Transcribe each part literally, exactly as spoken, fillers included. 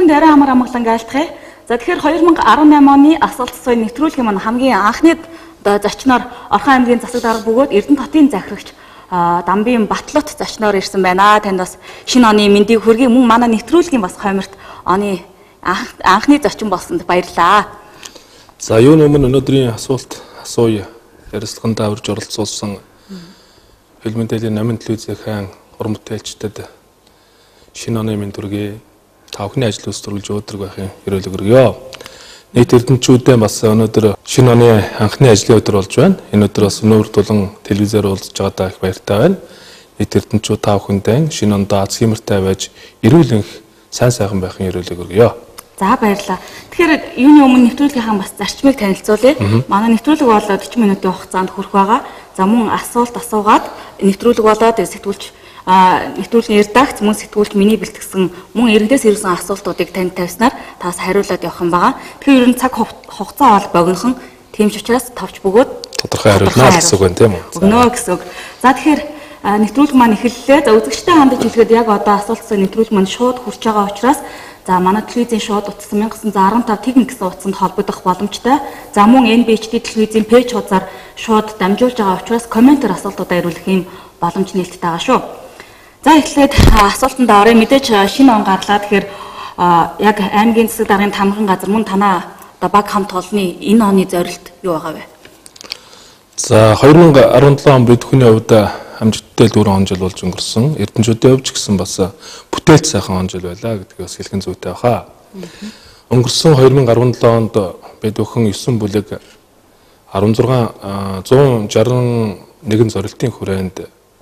Эрдэнэ арай амар амгалан айлтгая. За тэгэхээр two thousand eighteen оны асуулт соёлын нэвтрүүлгийн маань хамгийн анхны одоо зочноор Орхон аймгийн засаг дарга бөгөөд Эрдэнэ хотын захирагч Дамбын Батлот зочноор ирсэн байна. Танд бас шинэ оны мэндийг хүргэе. Мөн манай нэвтрүүлгийн бас хойморт оны анхны зочин болсонд баярлалаа. За юуны өмнө өнөөдрийн асуулт асууя. Ярилцлаганд аварж оролцуулсан Хил мэдээллийн Номын телевизийн уран бүтээлчдэд шинэ оны мэнд хүргэе. Тавхны ажил үйлдвэрлэж өдрөг байхын өрөөлөг өргөё. Нийт эрдэмтчүүдээ бас өнөөдөр шинэ оны анхны ажлын өдөр болж байна. Энэ өдөр бас өнөөдөр тулан телевизээр уулзж байгаадаа их баяртай байна. Нийт эрдэмтчүүд тав хүндээ шинэ онд аз хэмэртэй байж эрүүл энх сайн сайхан байхын өрөөлөг өргөё. За баярлалаа. Тэгэхээр юуны өмнө нэвтрүүлгийнхаа бас зарчмыг танилцуулъя. Манай нэвтрүүлэг бол forty минутын хугацаанд хүрэх байгаа. За мөн асуулт асуугаад нэвтрүүлэг болоод сэтгүүлч нэвтрүүлгийн редакц мөн сэтгүүлч миний бэлтгэсэн мөн иргэдээс ирсэн асуултуудыг танд тавьснаар таас хариулаад явах юм байгаа. Тэгэхээр ер нь цаг хугацаа бол богинохон тийм ч учраас товч бөгөөд тодорхой хариулнаа гэсэн үг байна тийм үү? Өгнө гэсэн үг. За тэгэхээр нэвтрүүлэг маань эхэллээ. За үзэгчтэй хандаж хэлэхэд яг одоо асуултсан нэвтрүүлэг маань шууд хүрч байгаа учраас за манай телевизийн шууд утсан nineteen fifty техник гэсэн утсанд холбогдох боломжтой. За мөн Эн Би Эйч Ди телевизийн пэйж хуудасаар шууд дамжуулж байгаа учраас комментээр асуултуудаа ирүүлэх юм боломж нээлттэй байгаа шүү. За эхлээд асуултанд орё. Мэдээж шинэ он гарлаа. Тэгэхээр яг аймгийн засаг даргын тамгын газар мөн танаа одоо баг хамт олонны энэ оны зорилт юу байгаа вэ? За twenty seventeen он бид хүний хувьд амжилттай дөрвөн он жил болж өнгөрсөн. Эрдэмтчүүдийн хувьд ч гэсэн бас бүтээлч сайхан он жил байлаа гэдгийг бас хэлхэн зүйтэй баха. Өнгөрсөн twenty seventeen онд бид өхөн nine бүлэг sixteen one sixty-one зорилтын хүрээнд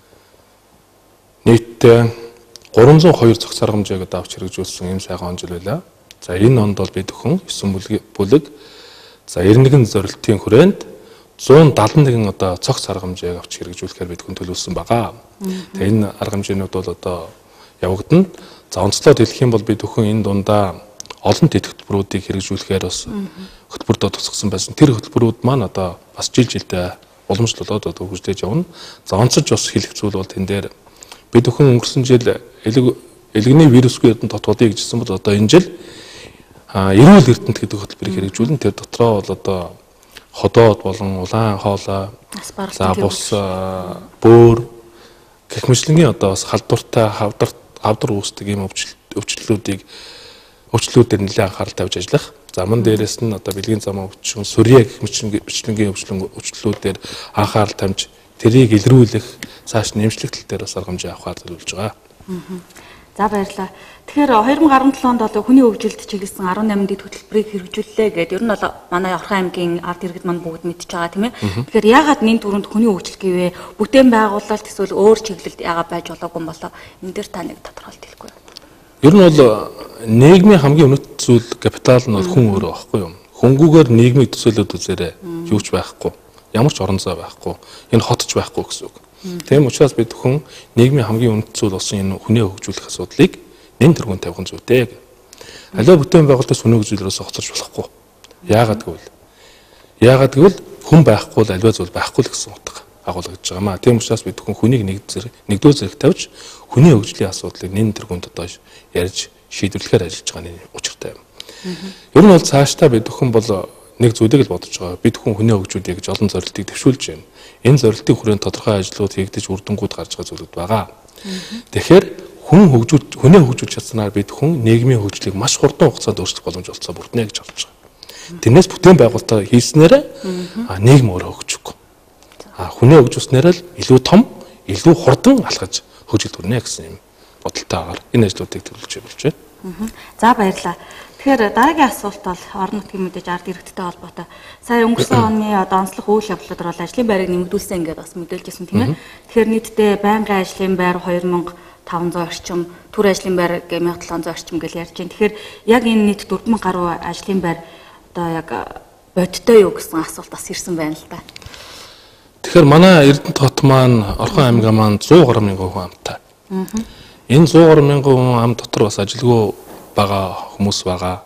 нийтдээ three oh two зохицох заргамжийг авч хэрэгжүүлсэн юм сайхан он жил байлаа. За энэ онд бол бид өхөн nine бүлэг за ninety-one зорилтын хүрээнд one seventy-one одоо цогц арга хэмжээг авч хэрэгжүүлэхээр бид хүн төлөвлөсөн байгаа. Тэгээ энэ арга хэмжээнүүд бол одоо явагдана. За онцлоод хэлэх юм бол бид өхөн энэ дундаа олон тэт хөтөлбөрүүдийг хэрэгжүүлэхээр бас хөтөлбөрөд тусгасан байсан. Тэр хөтөлбөрүүд маань одоо бас жил жилдээ уламжлалаад одоо хөгжлөж явна. За онцолж бас хэлэх зүйл бол тэн дээр бид өхөн өнгөрсөн жил элэгний вирусгүй эрдэнэ тотгодыг гэжсэн бол одоо энэ жил эрүүл эрдэнэт гэдэг хөтөлбөрийг хэрэгжүүлэн тэр дотроо бол одоо ходоод болон улаан хоолой за бус бөөр гэх мэтлэнгийн одоо бас халдвартай хавдар хавдар үүсдэг юм өвчлөлүүдийг өвчлөлүүдээр нэлээд анхаарал тавьж ажиллах. За мөн дээрэс нь одоо бэлгийн замаа өвчин, сүрье гэх мэтлэнгийн өвчлөлүүдээр анхаарал тавьж тэрийг илрүүлэх, цааш нэмшлэх тал дээр бас арга хэмжээ авахар төлөвлөж байгаа. За баярлалаа. Тэгэхээр twenty seventeen онд бол хүний хөгжилд чиглэсэн eighteen дэд хөтөлбөрийг хэрэгжүүллээ гэдэг. Ер нь бол манай Орхон аймгийн ард иргэд маань бүгд мэдж байгаа тийм ээ. Тэгэхээр яагаад энэ түрүүнд хүний хөгжил гэвэ? Бүтээн байгуулалт эсвэл өөр чиглэлд яагаад байж болоогүй юм болоо? Энэ дээр та нэг тодорхойлт хэлэхгүй юу? Ер нь бол нийгмийн хамгийн өнөт зүйл капитал нь бол хүн өөрөө байхгүй юу? Хөнгүүгээр нийгмийг төсөөлөд үзээрэй. Юу ч байхгүй. Ямар ч орон зай байхгүй. Энэ хотч байхгүй гэсэн үг. Тийм учраас бид хүн нийгмийн хамгийн үнэт зүйл болсон энэ хүнээ хөгжүүлэх асуудлыг нэн тэргүүн тавих зүйтэй. Аливаа бүтээн байгуулалтаас хүнээ хөгжүүлээрээс хоцорч болохгүй. Яагаад гэвэл яагаад гэвэл хүн байхгүй л аливаа зүйл байхгүй л гэсэн утга агуулгаж байгаа маа. Тийм учраас бид хүн хүнийг нэг зэрэг нэгдүгээр зэрэг тавьж хүнээ хөгжлийн асуудлыг нэн тэргүүнд одоо ярьж шийдвэрлэхээр ажиллаж байгаа нь учиртай юм. Ер нь бол цаашдаа бид хүн бол нэг зүйлийг л бодож байгаа. Бид хүн хүнээ хөгжүүлэх гэж олон зорилтыг төвшүүлж байна. Энэ зорилтын хүрээнд тодорхой ажлууд хийгдэж үр дүнгууд гарч байгаа зүйлүүд байгаа. Тэгэхээр хүн хөгжүүл хүнээ хөгжүүлж чадсанаар бид хүн нийгмийн хөгжлийг маш хурдан хугацаанд өөрчлөх боломж олцоо бүрднэ гэж харж байгаа. Тэрнээс бүтээн байгуулалтаа хийснээр нийгэм өөрөө хөгжихгүй. А хүнээ хөгжүүлснээр л илүү том, илүү хурдан алхаж хөгжил төрнө гэсэн юм бодолтойгоор энэ ажлуудыг төлөвлөж болж байна. За баярлалаа. Тэгэхээр дараагийн асуулт бол орон нутгийн мэдээж ард иргэдтэй холбоотой. Сая өнгөрсөн оны одоо онцлог үйл явдлаар бол ажлын байрыг нэмэгдүүлсэн ингээд бас мэдээлжсэн тийм ээ. Тэгэхээр нийтдээ байнгын ажлын байр two thousand five hundred орчим, төр ажлын байр one thousand seven hundred орчим гэж ярьж байна. Тэгэхээр яг энэ нийт four thousand гаруй ажлын байр одоо яг бодиттой юу гэсэн асуулт бас ирсэн байна л да. Тэгэхээр манай Эрдэнэт хот маань Орхон аймаг маань one hundred гаруй мянган хүн амтай. Энэ one hundred гаруй мянган хүн ам дотор бас ажилгүй бага хүмүүс байгаа.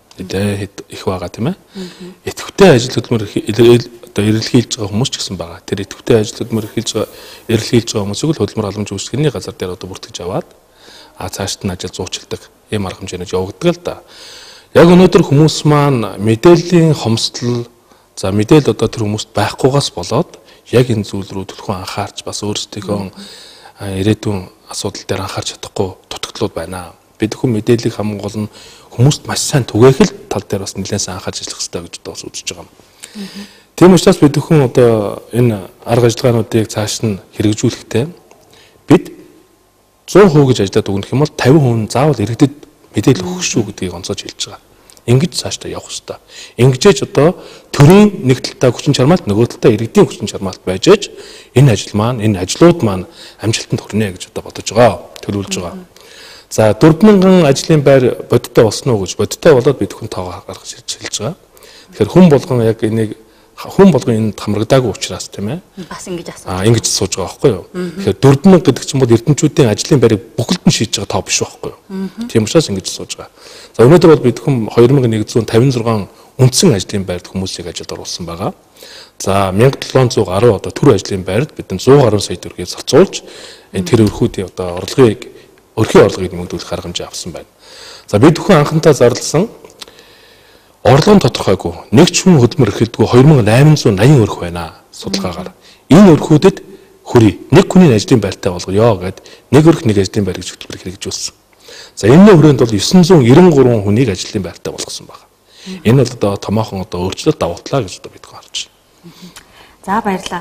Их байгаа тийм ээ. Идэвхтэй ажил хөдөлмөр одоо эрэлхийлж байгаа хүмүүс ч гэсэн байгаа. Тэр идэвхтэй ажил хөдөлмөр эрэлхийлж байгаа эрэлхийлж байгаа хүмүүсийг л хөдөлмөр боломж үүсгэний газар дээр одоо бүртгэж аваад а цаашд нь ажил зуучилдаг. ийм арга хэмжээнд явагддаг л да. Яг өнөөдөр хүмүүс маань мэдээллийн хомсдол за мэдээлэл одоо тэр хүмүүст байхгүйгаас болоод яг энэ зүйл рүү төлхөн анхаарч бас өөрсдийнхөө ирээдүйн асуудал дээр анхаарч чадахгүй дутагдлууд байна. Бид бүхэн мэдээллийг хамгийн гол нь хүмүүст маш сайн түгээх л тал дээр бас нэлээд сайн анхаарч ажиллах хэрэгтэй гэж бас үзэж байгаа юм. Тийм учраас бид бүхэн одоо энэ арга ажиллагаануудыг цааш нь хэрэгжүүлэхдээ бид зуун хувь гэж ажиллаад өгөх юм бол тавин хувь заавал иргэдэд мэдээлэл өгөх шүү гэдгийг онцолж хэлж байгаа. Ингэж цаашдаа явах хэрэгтэй. Ингэжээж одоо төрийн нэг талтай хүчин чармаалт нөгөө талтай иргэдийн хүчин чармаалт байж ээж энэ ажил маань энэ ажлууд маань амжилтанд хүрнэ гэж одоо бодож байгаа. Төлөвлөж байгаа. За дөрвөн мянган ажлын байр бодиттой болсон уу гэж бодиттой болоод бид хүн тоогоо гаргаж ирж хэлж байгаа. Тэгэхээр хүн болгон яг энийг хүн болгон энд хамрагдаагүй учраас тийм ээ. Бас ингэж асууж. Аа ингэж сууж байгаа байхгүй юу. Тэгэхээр дөрвөн мянга гэдэг чинь бол эрдэмчүүдийн ажлын байрыг бүхэлд нь шийдэж байгаа тоо биш байхгүй юу. Тийм учраас ингэж сууж байгаа. За өнөөдөр бол бид хүн хоёр мянган нэгдүгээр тавин зургаан үндсэн ажлын байрд хүмүүсийг ажилд оруулсан байгаа. За мянга долоон зуун гаруй одоо төр ажлын байрд бид цуг гаруй сая төгрөгийг зарцуулж тэр өрхүүдийн одоо орлогыг өрхийн орлогыг нэмэгдүүлэх арга хэмжээ авсан байна. За бид бүхэн анхантаа зарласан орлого нь тодорхойгүй нэг ч хүн хөдөлмөр эрхэлдэггүй хоёр мянган найман зуун наян өрх байна судалгаагаар. Энэ өрхүүдэд хүрээ нэг хүний ажлын байртай болгоё гэд нэг өрх нэг ажлын байр гэж хөтөлбөр хэрэгжүүлсэн. За энэ хүрээнд бол девятьсот девяносто три хүнийг ажлын байртай болгосон байна. Энэ бол одоо томоохон одоо өөрчлөлт давуутлаа гэж одоо бид харж байна. За баярлалаа.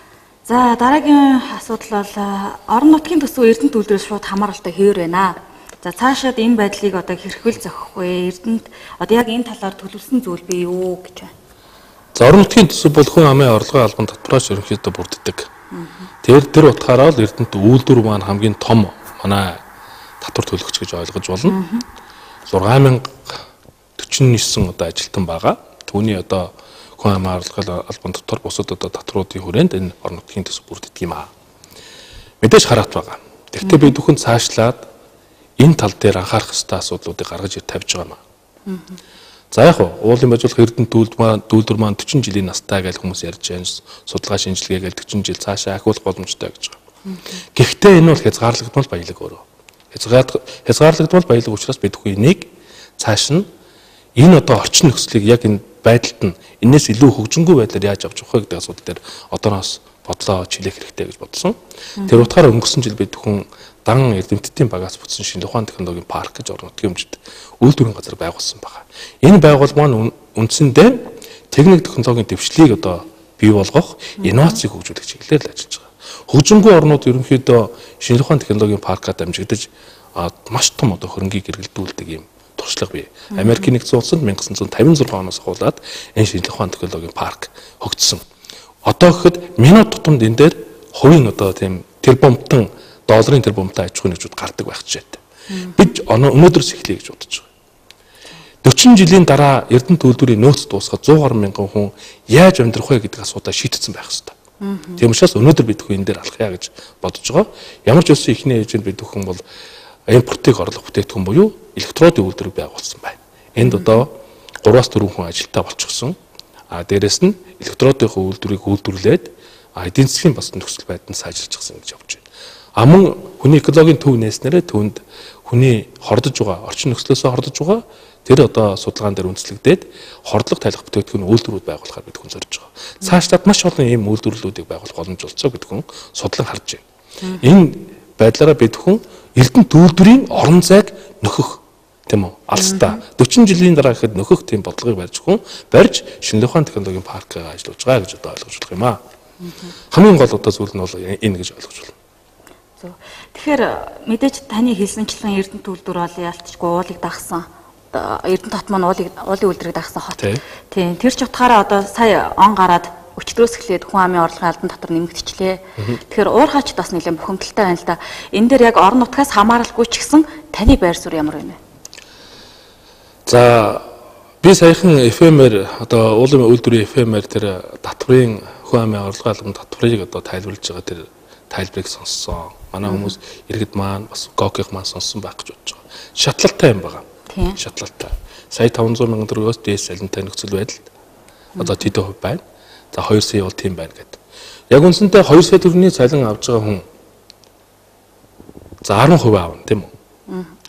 За дараагийн асуудал бол орон нутгийн төсөв Эрдэнэт үйлдвэрээс шууд хамааралтай хэвээр байна. За цаашаад энэ байдлыг одоо хэрхвэл зохих вэ? Эрдэнэт одоо яг энэ талаар төлөвлөсөн зүйл бий юу гэж байна. За орон нутгийн төсөв бол хүн амын орлогын албан татвараас ерөнхийдөө бүрддэг. Тэр тэр утгаараа л Эрдэнэт үйлдвэр маань хамгийн том манай татвар төлөгч гэж ойлгож болно. зургаан мянга дөрвөн нэгэн одоо ажилтан байгаа. Түүний одоо хүн амын орлогын албан татвар бусад одоо татваруудын хүрээнд энэ орон нутгийн төсөв бүрддэг юм аа. Мэдээж хараат байгаа. Тэгэхдээ бид бүхэн цаашлаад энэ тал дээр анхаарах ёстой асуудлуудыг гаргаж ир тавьж байгаа маа. За яг уу уулын байжуулах Эрдэнэт үйлдвэр маань дөрвөн жилийн настай гэж хүмүүс ярьж байна. Судалгаа шинжилгээ гэж дөрвөн жил цаашаа ахиулах боломжтой гэж байгаа. Гэхдээ энэ бол хязгаарлагдмал баялаг өөрөө. Хязгаарлагдмал баялаг учраас бид бүхэн энийг цааш нь энэ одоо орчин нөхцөлийг яг энэ байдалд нь энэс илүү хөгжингүй байдлаар яаж авч явах вэ гэдэг асуудал дээр одооноос бодлоо чилээх хэрэгтэй гэж бодсон. Тэр утгаараа өнгөрсөн жил бид бүхэн дан эрдэмтдийн багаас бүтсэн шинэ ухаан технологийн парк гэж орон нутгийн хэмжээнд үйлдвэрийн газар байгуулсан байна. Энэ байгуул маань үндсэндээ техник технологийн дэвшлийг одоо бий болгох, инновацийг хөгжүүлэх чиглэлээр л ажиллаж байгаа. Хөгжингүй орнууд ерөнхийдөө шинэ ухаан технологийн паркад дамжигдаж маш том одоо хөрөнгийг эргэлдүүлдэг юм туршлага бий. Америкийн нэгдсэн улсад 천구 cinque оноос ахуулаад энэ шинэ ухаан технологийн парк хөгжсөн. Одоо гэхэд минут тутамд энэ дээр хувийн одоо тийм тэрбумтан долларын тэрбумтай аж ахуйн нэгжүүд гардаг байх жишээтэй. Бид өнөөдрөөс эхлэе гэж бодож байгаа. дөрвөн жилийн дараа Эрдэнэт үйлдвэрийн нөөц дуусгаад зуун гаруй мянган хүн яаж амьдрах вэ гэдэг асуудал шийдэгдсэн байх ёстой. Тийм учраас өнөөдөр бид бүхэн энэ дээр алхая гэж бодож байгаа. Ямар ч үсэн ихний ээжэнд бид бүхэн бол импортыг орлох бүтээгдэхүүн буюу электродын үйлдвэрийг байгуулсан байна. Энд одоо гураваас дөрвөн хүн ажилтаа болчихсон. А дээрэс нь электродын үйлдвэрийг үйлдвэрлээд эдийн засгийн бас нөхцөл байдал нь сайжирчихсан гэж явж байна. А мөн хүний экологийн төв нээснээрээ түүнд хүний хордож байгаа, орчин нөхцлөөсөө хордож байгаа тэр одоо судалгаан дээр үндэслэгдээд хордлого тайлах бүтээгдэхүүн үйлдвэрүүд байгуулахаар бид хүн зорж байгаа. Цаашлаад маш олон ийм үйлдвэрлэлүүдийг байгуулах боломж олцоо бид хүн судлан харж байна. Энэ байдлаараа бид хүн Эрдэнэт үйлдвэрийн орон зайг нөхөх тийм үү? Алстаа дөрвөн жилийн дараа гэхэд нөхөх тийм бодлогыг барьж хүн барьж шинэ ухаан технологийн паркыг ажиллаж байгаа гэж одоо ойлгож болох юм аа. Хамгийн гол одоо зүйл нь бол энэ гэж ойлгож байна. Тэгэхээр мэдээж таны хэлсэнчлэн Эрдэнэт үйлдвэр бол ялцчгүй уулыг дагсан. Эрдэнэт хот маань уулыг уулын үйлдвэрийг дагсан хот. Тийм. Тэр ч утгаараа одоо сая он гараад өчтөрөөс эхлээд хүн амын орлогын албан татвар нэмэгдчихлээ. Тэгэхээр уур хаач бас нэлээд бухимдалтай байна л да. Энэ дээр яг орон нутгаас хамааралгүй ч гэсэн таны байр суурь ямар вэ? За би саяхан эф эм-ээр одоо уулын үйлдвэрийн эф эм-ээр тэр татврын хүн амын орлогын албан татврыг одоо тайлбарлаж байгаа тэр тайлбарыг сонссон. Манай хүмүүс иргэд маань бас гоких маань сонссон байх гэж бодож байгаа. Шатлалтай юм байна. Тийм. Шатлалтай. Сая таван зуун мянган төгрөгөөс дээш салентай нөхцөл байдалд одоо тэдэн хувь байна. За хоёр сая бол тийм байна гэдэг. Яг үндсэндээ хоёр сая төгрөгийн цалин авж байгаа хүн за арван хувь аавна тийм үү?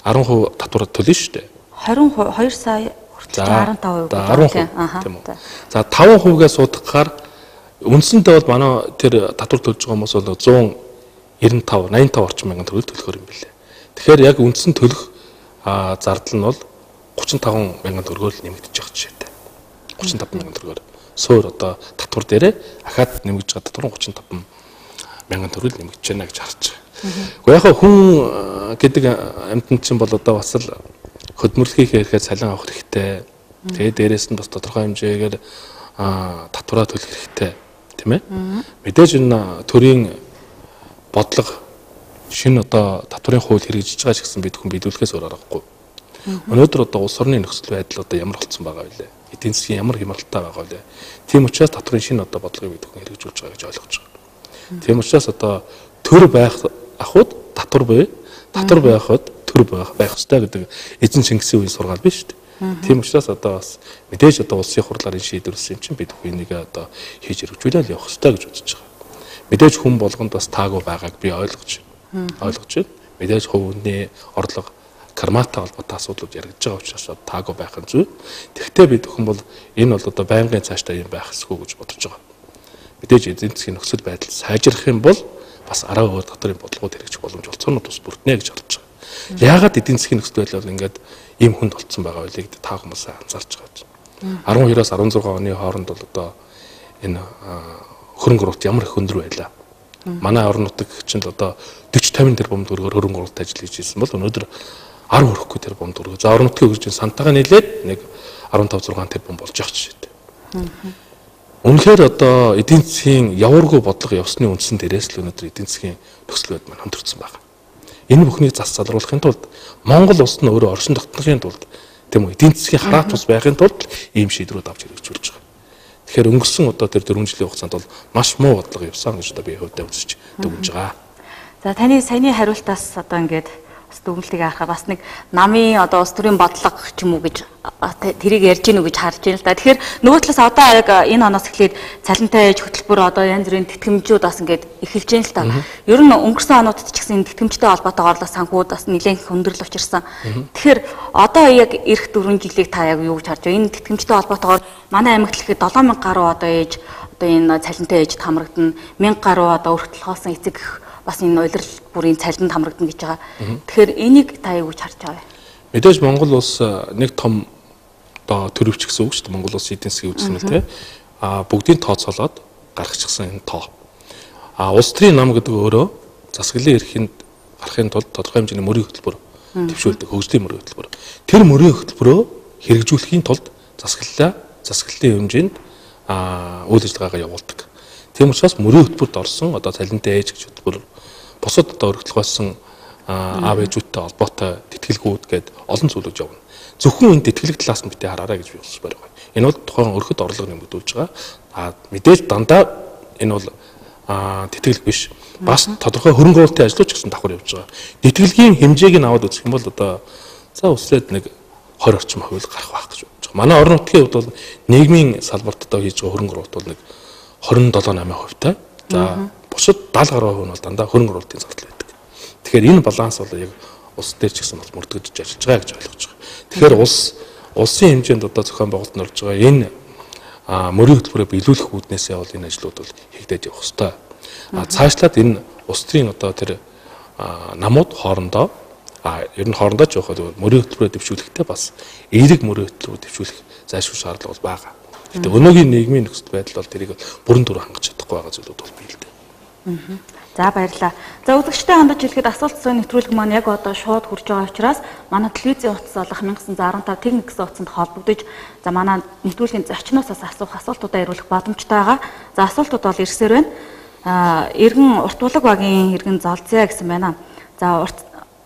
арван хувь татвараа төлнө шүү дээ. двадцать хоёр сая хүртэл арван таван хувь. арван хувь тийм үү. За таван хувьгээ суудахаар үндсэндээ бол манай тэр татвар төлж байгаа хүмүүс бол зуун найман тав найман тав орчим мянган төгрөг төлөхөр юм билээ. Тэгэхээр яг үндсэн төлөх зардал нь бол гучин таван мянган төгрөгөөр нэмэгдэж байгаа жишээтэй. гучин таван мянган төгрөгөөр суур одоо татвар дээрээ ахаад нэмэгдэж байгаа татвар нь гучин таван мянган төгрөг нэмэгдэж байна гэж харж байгаа. Гэхдээ яг хүн гэдэг амьтан чинь бол одоо бас л хөдөлмөрлөхийг ихээр цалин авах хэрэгтэй. Тэгээд дээрээс нь бас тодорхой хэмжээгээр татвараа төлөх хэрэгтэй, тийм ээ. Мэдээж энэ төрийн бодлого шинэ одоо татварын хууль хэрэгжиж байгаа ч гэсэн бид хүн биелүүлэхээс өөр аргагүй. Өнөөдөр одоо улс орны нөхцөл байдал одоо ямар болцсон байгаа вэ? Эдийн засгийн ямар хямралтай байгаа вэ? Тийм учраас татварын шинэ одоо бодлогыг бид хүн хэрэгжүүлж байгаа гэж ойлгож байгаа. Тийм учраас одоо төр байх ахуйд татвар бай, татвар байхад төр байх байх ёстой гэдэг эзэн Чингисийн үеийн сургаал биш үү? Тийм учраас одоо бас мэдээж одоо улсын хурлаар энэ шийдвэрлсэн юм чинь бид хүнийг одоо хийж хэрэгжүүлэл явах ёстой гэж үзэж байгаа. Мэдээж хүн болгонд бас таагүй байгааг би ойлгож байна. Ойлгож байна. Мэдээж хувийн орлого карматай холбоотой асуудлууд яригдж байгаа учраас таагүй байх нь зүй. Тэгвэл бид хүн бол энэ бол одоо байнгын цаашдаа юм байх эсгүй гэж бодож байгаа. Мэдээж эзэн засгийн нөхцөл байдал сайжрах юм бол бас араа өөр татварын бодлогууд хэрэгжих боломж олцоонууд бас бүрднэ гэж харж байгаа. Яагаад эдийн засгийн нөхцөл байдал бол ингээд ийм хүнд болцсон байгаа вэ гэдэг та хүмүүс анзаарч байгаа. арван хоёроос арван зургаан оны хооронд бол одоо энэ хөрөнгө оруулалт ямар их өндөр байлаа. Манай орон нутаг чинь л одоо дөрвөн тавин тэрбум төгрөгөөр хөрөнгө оруулалт ажил хийж ирсэн бол өнөөдөр арван хүрэхгүй тэрбум төгрөг. За орон нутгийн хөгжлийн сантайгаа нийлээд нэг арван тав зургаан тэрбум болж байгаа жишээтэй. Үнэхээр одоо эдийн засгийн явааргүй бодлого явсны үндсэн дээрээс л өнөөдөр эдийн засгийн нөхцөл байдал маань хамтарсан байна. Энэ бүхнийг зас залруулахын тулд Монгол улс нь өөрөө оршин тогтнохын тулд тийм үү эдийн засгийн хараат ус байхын тулд ийм шийдвэрүүд авч хэрэгжүүлж байгаа. Тэгэхээр өнгөрсөн одоо тэр дөрвөн жилийн хугацаанд бол маш муу бодлого явсан гэж одоо би хувьдаа үзэж дүгнэж байгаа. За таны саяны хариултаас одоо ингээд бас дүгнэлтийг харахаа бас нэг намын одоо улс төрийн бодлого ч юм уу гэж тэрийг ярьж гинүү гэж харж байна л да. Тэгэхээр нөгөө талаас одоо яг энэ оноос эхлээд цалинтай ээж хөтөлбөр одоо янз бүрийн тэтгэмжүүд бас ингээд эхэлж байна л да. Ер нь өнгөрсөн онуудад ч гэсэн тэтгэмжтэй холбоотойгоор л санхүүд бас нэлээд хүндрэл учирсан. Тэгэхээр одоо яг эх дөрвөн жилийг та яг юу гэж харж байна? Энэ тэтгэмжтэй холбоотойгоор манай аймагт л ихэд долоон мянга гаруй одоо ээж одоо энэ цалинтай ээжд хамрагдана. мянга гаруй одоо өртөлхоосон эцэг бас энэ улирал бүрийн цалинд хамрагдана гэж байгаа. Тэгэхээр энийг та юу гэж харж байгаа вэ? Мэдээж Монгол улс нэг том одоо төрөвч гэсэн үг шүү дээ. Монгол улс эдийн засгийн үзэсгэлэнтэй тий. А бүгдийг тооцоолоод гаргачихсан энэ тоо. А улс төрийн нам гэдэг өөрөө засаглалын эрхэнд гарахын тулд тодорхой хэмжээний мөрийн хөтөлбөр төвшүүлдэг, хөгжлийн мөрийн хөтөлбөр. Тэр мөрийн хөтөлбөрөө хэрэгжүүлэхийн тулд засаглалаа засаглалын хэмжээнд а үйл ажиллагаагаа явуулдаг. Тийм учраас мөрийн хөтөлбөрт орсон одоо цалинтай ээж гэж хөтөлбөр бусад одоо өргөдөлгөөсөн аав ээжүүдтэй холбоотой тэтгэлгүүд гээд олон зүйлүүд явна. Зөвхөн энэ тэтгэлэг талаас нь битээ хараарай гэж би бас барих байна. Энэ бол тухайн өргөд орлого нэмэгдүүлж байгаа. А мэдээж дандаа энэ бол тэтгэлэг биш. Бас тодорхой хөрөнгө оруулалтын ажлууд ч гэсэн давхар явж байгаа. Тэтгэлгийн хэмжээг нь аваад үзэх юм бол одоо за өслөөд нэг двадцать орчим хувь гарах байх гэж бодож байгаа. Манай орон нутгийн хувьд бол нийгмийн салбарт одоо хийж байгаа хөрөнгө оруулалт бол нэг двадцать седем8 хувьтай. За бусад даатгаль гаруй хувь нь бол дандаа хөрөнгө оруулалтын зардал байдаг. Тэгэхээр энэ баланс бол яг улс дээр ч гэсэн бол мөрдөгдөж ажиллаж байгаа гэж ойлгож байгаа. Тэгэхээр улс улсын хэмжээнд одоо зохион байгуулалт нь орж байгаа энэ мөрийн хөтөлбөрөөр биелүүлэх үүднээсээ бол энэ ажлууд бол хийгдэж явах ёстой. А цаашлаад энэ улс төрийн одоо тэр намууд хоорондоо а ер нь хоорондоо ч явах мөрийн хөтөлбөрөөр дэвшүүлэхдээ бас эерэг мөрийн хөтөлбөрөөр дэвшүүлэх зайлшгүй шаардлага бол байгаа. Гэтэ өнөөгийн нийгмийн нөхцөл байдал бол тэрийг бүрэн дүр хангаж чадахгүй байгаа зүйлүүд бол бий л дээ. За баярлалаа. За үзэгчтэй хандаж хэлэхэд асуулт асуух нэвтрүүлэг маань яг одоо шууд хурж байгаа учраас манай телевизийн утас болох хятад арван таван техник гэсэн утсанд холбогдож за манай нэвтрүүлгийн зочноос асуух асуултуудаа хариулах боломжтой байгаа. За асуултууд бол ирсээр байна. Аа эргэн урт булаг багийн эргэн золзъя гэсэн байна. За урт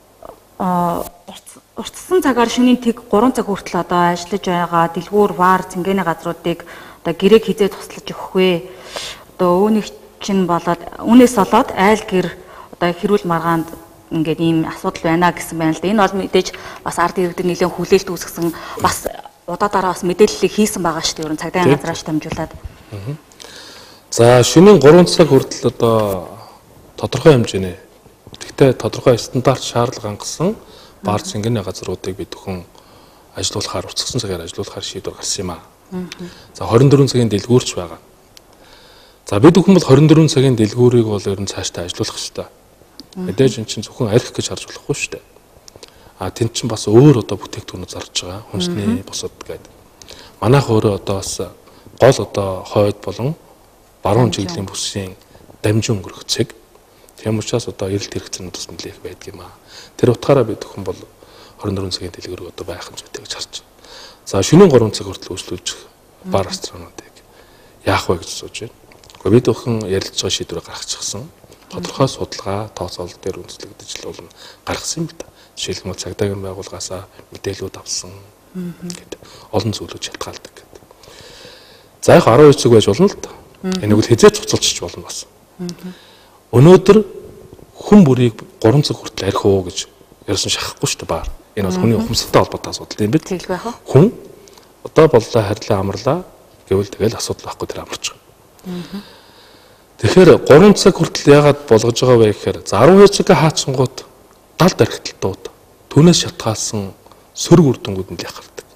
уртсан цагаар шөнийн тэг гурван цаг хүртэл одоо ажиллаж байгаа дэлгүүр, вар, цэнгэний газруудыг одоо гэрээг хизээ туслаж өгөх вэ? Одоо үүнийг чинь болоод үүнээс болоод айл гэр одоо хэрүүл маргаанд ингээд ийм асуудал байна гэсэн байна л да. Энэ бол мэдээж бас ард иргэдэд нэлээд хүлээлт үүсгэсэн бас удаадараа бас мэдээллийг хийсэн байгаа шүү дээ. Ерөн цагдаа газраас дамжуулаад. За шөнийн гурван цаг хүртэл одоо тодорхой хэмжээний гэхдээ тодорхой стандарт шаардлага хангасан Баар цэнгэний газруудыг бид бүхэн ажилуулахаар уртсгсан цагаар ажилуулахаар шийдвэр гарсан юм аа. За хорин дөрвөн цагийн дэлгүүрч байгаа. За бид бүхэн бол хорин дөрвөн цагийн дэлгүүрийг бол ер нь цаашдаа ажилуулах хэрэгтэй. Мэдээж эн чинь зөвхөн архи гэж харж болохгүй шүү дээ. А тэнд чинь бас өөр одоо бүтээгдэхүүнүүд зарж байгаа. Хүнсний босод гэдэг. Манайх өөрөө одоо бас гол одоо хойд болон баруун чиглэлийн бүсийн дамжин өнгөрөх цэг. Тийм учраас одоо эрэлт хэрэгцээнүүд бас нэлээх байдаг юм аа. Тэр утгаараа бид бүхэн бол хорин дөрвөн цагийн дэлгүүрийг одоо байх хэмжээтэй гэж харж байна. За шөнийн гурван цаг хүртэл үйлчлүүлж бар ресторануудыг яах вэ гэж сууж байна. Гэхдээ бид бүхэн ярилцж байгаа шийдвэрээ гаргачихсан. Тодорхой судалгаа, тооцоолол дээр үндэслэгдэж л болно гаргасан юм да. Жишээлбэл цагдаагийн байгууллагаасаа мэдээлэлүүд авсан гэдэг олон зүйлүүд шалтгаалдаг гэдэг. За яг арван хоёр цаг байж болно л да. Энийг л хязгаарч хуцалчих болно бас. Өнөөдөр хүн бүрийг гурван цаг хүртэл архи уу гэж ерөөсөн шахахгүй шүү дээ баар. Энэ бол хүний ухамсартай холбоотой асуудал юм бид. Тэгэл байх уу? Хүн одоо боллоо харьлаа амарлаа гэвэл тэгэл асуудал байхгүй тэр амарч байгаа. Тэгэхээр гурван цаг хүртэл яагаад болгож байгаа вэ гэхээр за арван хоёр цагаа хаацсангууд далд архиталтууд түүнээс шалтгаалсан сөрөг үр дүнгууд нь л гардаг.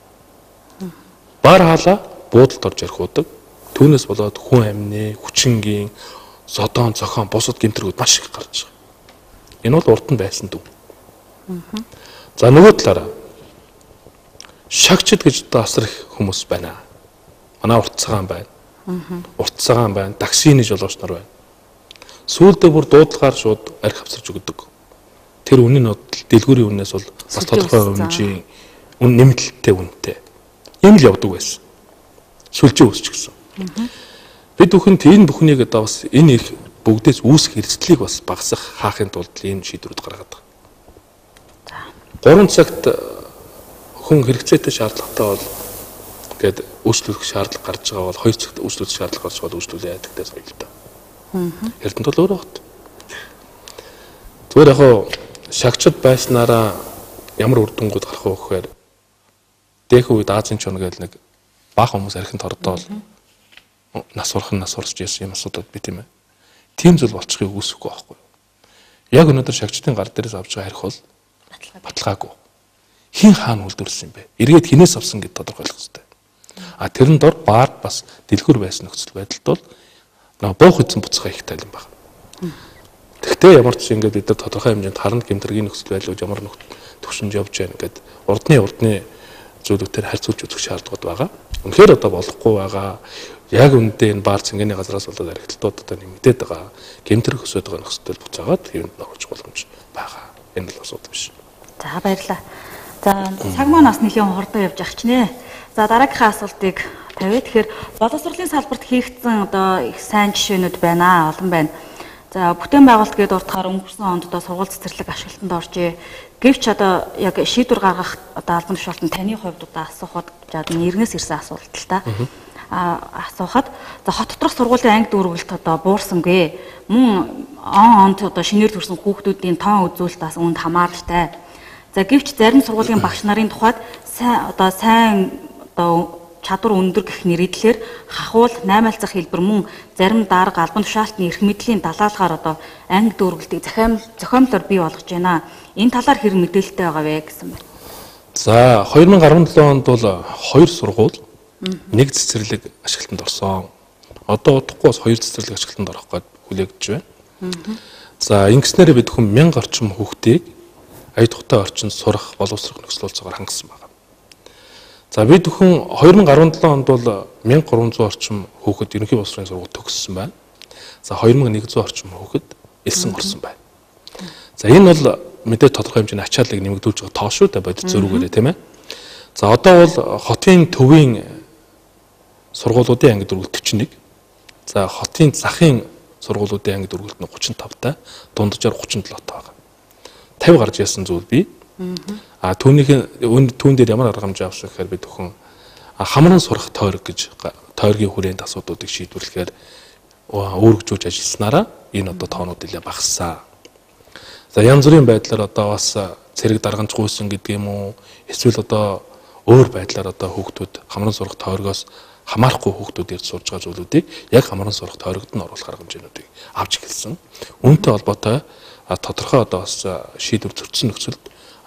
Баар хаалаа буудалд орж архиудаг. Түүнээс болоод хүн амны, хүчингийн, зодон, зохион, бусад гэмтрүүд маш их гарч байгаа. Энэ бол урд нь байсан дүн. За нөгөө талаараа шагчд гэж одоо асар их хүмүүс байна. Манай урт цагаан байна. Урт цагаан байна, таксины жолооч нар байна. Сүүлдээ бүр дуудлагаар шууд архи авчирч өгдөг. Тэр үнийн нь дэлгүүрийн үнээс бол бас тодорхой хэмжээний үн нэмэлттэй үнэтэй. Ийм л явдаг байсан. Сүлжээ үүсч гисэн. Бид бүхэн энэ бүхнийг одоо бас энэ их бүгдээс үүсэх эрсдлийг бас багасгах хаахын тулд энэ шийдвэрүүд гаргаад байгаа. гурван цагт хүн хэрэгцээтэй шаардлагатай бол гээд үйлчлүүлэх шаардлага гарч байгаа бол хоёр цагт үйлчлүүлэх шаардлага гарч байгаа бол үйлчлүүлээ яадаг дээс хоёр л та. Эрдэнэт бол өөр багт. Зүгээр яг шагчд байснараа ямар үр дүнгууд гарах вэ гэхээр дэх үед Азийн чон гэл нэг бага хүмүүс архинд ордоол нас урхан нас урч яасан юм асуудал би тийм ээ. Тийм зүйл болчихыг үүсэхгүй байхгүй юу? Яг өнөөдөр шагчдын гар дээрээс авч байгаа архи бол баталгаагүй. Хин хаана үлдвэрсэн юм бэ? Эргээд хинээс авсан гэдээ тодорхойлох хэрэгтэй. А тэрэн дор баар бас дэлгүр байсан нөхцөл байдалд бол нэг буух эзэн буцаага их тайлан байна. Тэгтээ ямар ч ингэж бид нар тодорхой хэмжээнд харна гэмтргийн нөхцөл байдлууд ямар нэг төвшөнд явж байна гэд урдны урдны зүйлүүдээр харьцуулж үзэх шаардлагууд байгаа. Үнэхээр одоо болохгүй байгаа. Яг үндэ энэ баар цэнгэний газраас болоод архитектууд одоо нэмэгдээд байгаа. Гэмтрэг өсөд байгаа нөхцөл буцаагаад хэвэнд орж боломж байгаа. Энэ л асуудал биш. За баярлалаа. За цаг маань бас нэлийн хурдан явж ах чинь ээ. За дараагийнхаа асуултыг тавья. Тэгэхээр боловсролын салбарт хийгдсэн одоо их сайн жишээнүүд байна, олон байна. За бүтээн байгуулалт гэдэг урдгаар өнгөрсөн онд одоо сургууль цэцэрлэг ашиглалтанд оржээ. Гэвч одоо яг шийдвэр гаргах одоо албан тушаалтанд таны хувьд одоо асуухад жаад нэрнээс ирсэн асуулт л та. А асуухад за хот доторх сургуулийн анги дүүргэлт одоо буурсангүй. Мөн он онд одоо шинээр төрсэн хүүхдүүдийн тоон үзүүлэлт бас үүнд хамааралтай. За гэвч зарим сургуулийн багш нарын тухайд сайн одоо сайн одоо чадвар өндөр гэх нэрийдлэр хахуул наймаалцах хэлбэр мөн зарим дарга албан тушаалтны эрх мэдлийн далаалгаар одоо анги дүүргэлтийг захиам зохиомлоор бий болгож байна. Энэ талаар хэрэг мэдээлэлтэй байгаа вэ гэсэн байна. За хоёр мянга арван долоо онд бол хоёр сургууль нэг цэцэрлэг ашиглалтанд орсон. Одоо удахгүй бас хоёр цэцэрлэг ашиглалтанд орох гээд хүлээгдэж байна. За ингэснээр бид хүн мянга орчим хүүхдийг ая тухтай орчинд сурах боловсрох нөхцөл болцоогоор хангасан байна. За бид бүхэн хоёр мянга арван долоо онд бол мянга гурван зуун орчим хүүхэд ерөнхий боловсролын сургууль төгссөн байна. За хоёр мянга нэг зуун орчим хүүхэд элсэн орсон байна. За энэ бол мэдээ тодорхой хэмжээний ачааллыг нэмэгдүүлж байгаа тоо шүү дээ бодит зөрүүгээрээ тийм ээ. За одоо бол хотын төвийн сургуулиудын анги дөрвөлт төвчнийг. За хотын захын сургуулиудын анги дөрвөлт нь гучин тавтай, дунджаар гучин долоотой байгаа. тавь гарч яасан зүйл бий. А түүнийх түүн дээр ямар арга хэмжээ авах гэхээр бид бүхэн хамран сурах тойрог гэж тойргийн хүрээнд асуудлуудыг шийдвэрлэхээр өөргөжүүлж ажилласнараа энэ одоо тоонууд нэлээд багассан. За янз бүрийн байдлаар одоо бас цэрэг дарганч гуйсан гэдэг юм уу эсвэл одоо өөр байдлаар одоо хүүхдүүд хамран сурах тойрогоос хамаарахгүй хүүхдүүд ирж сурж байгаа зүйлүүдийг яг хамран сурах тойрогт нь оруулах арга хэмжээнүүдийг авч эхэлсэн. Үүнтэй холбоотой тодорхой одоо бас шийдвэр зөрчсөн нөхцөлд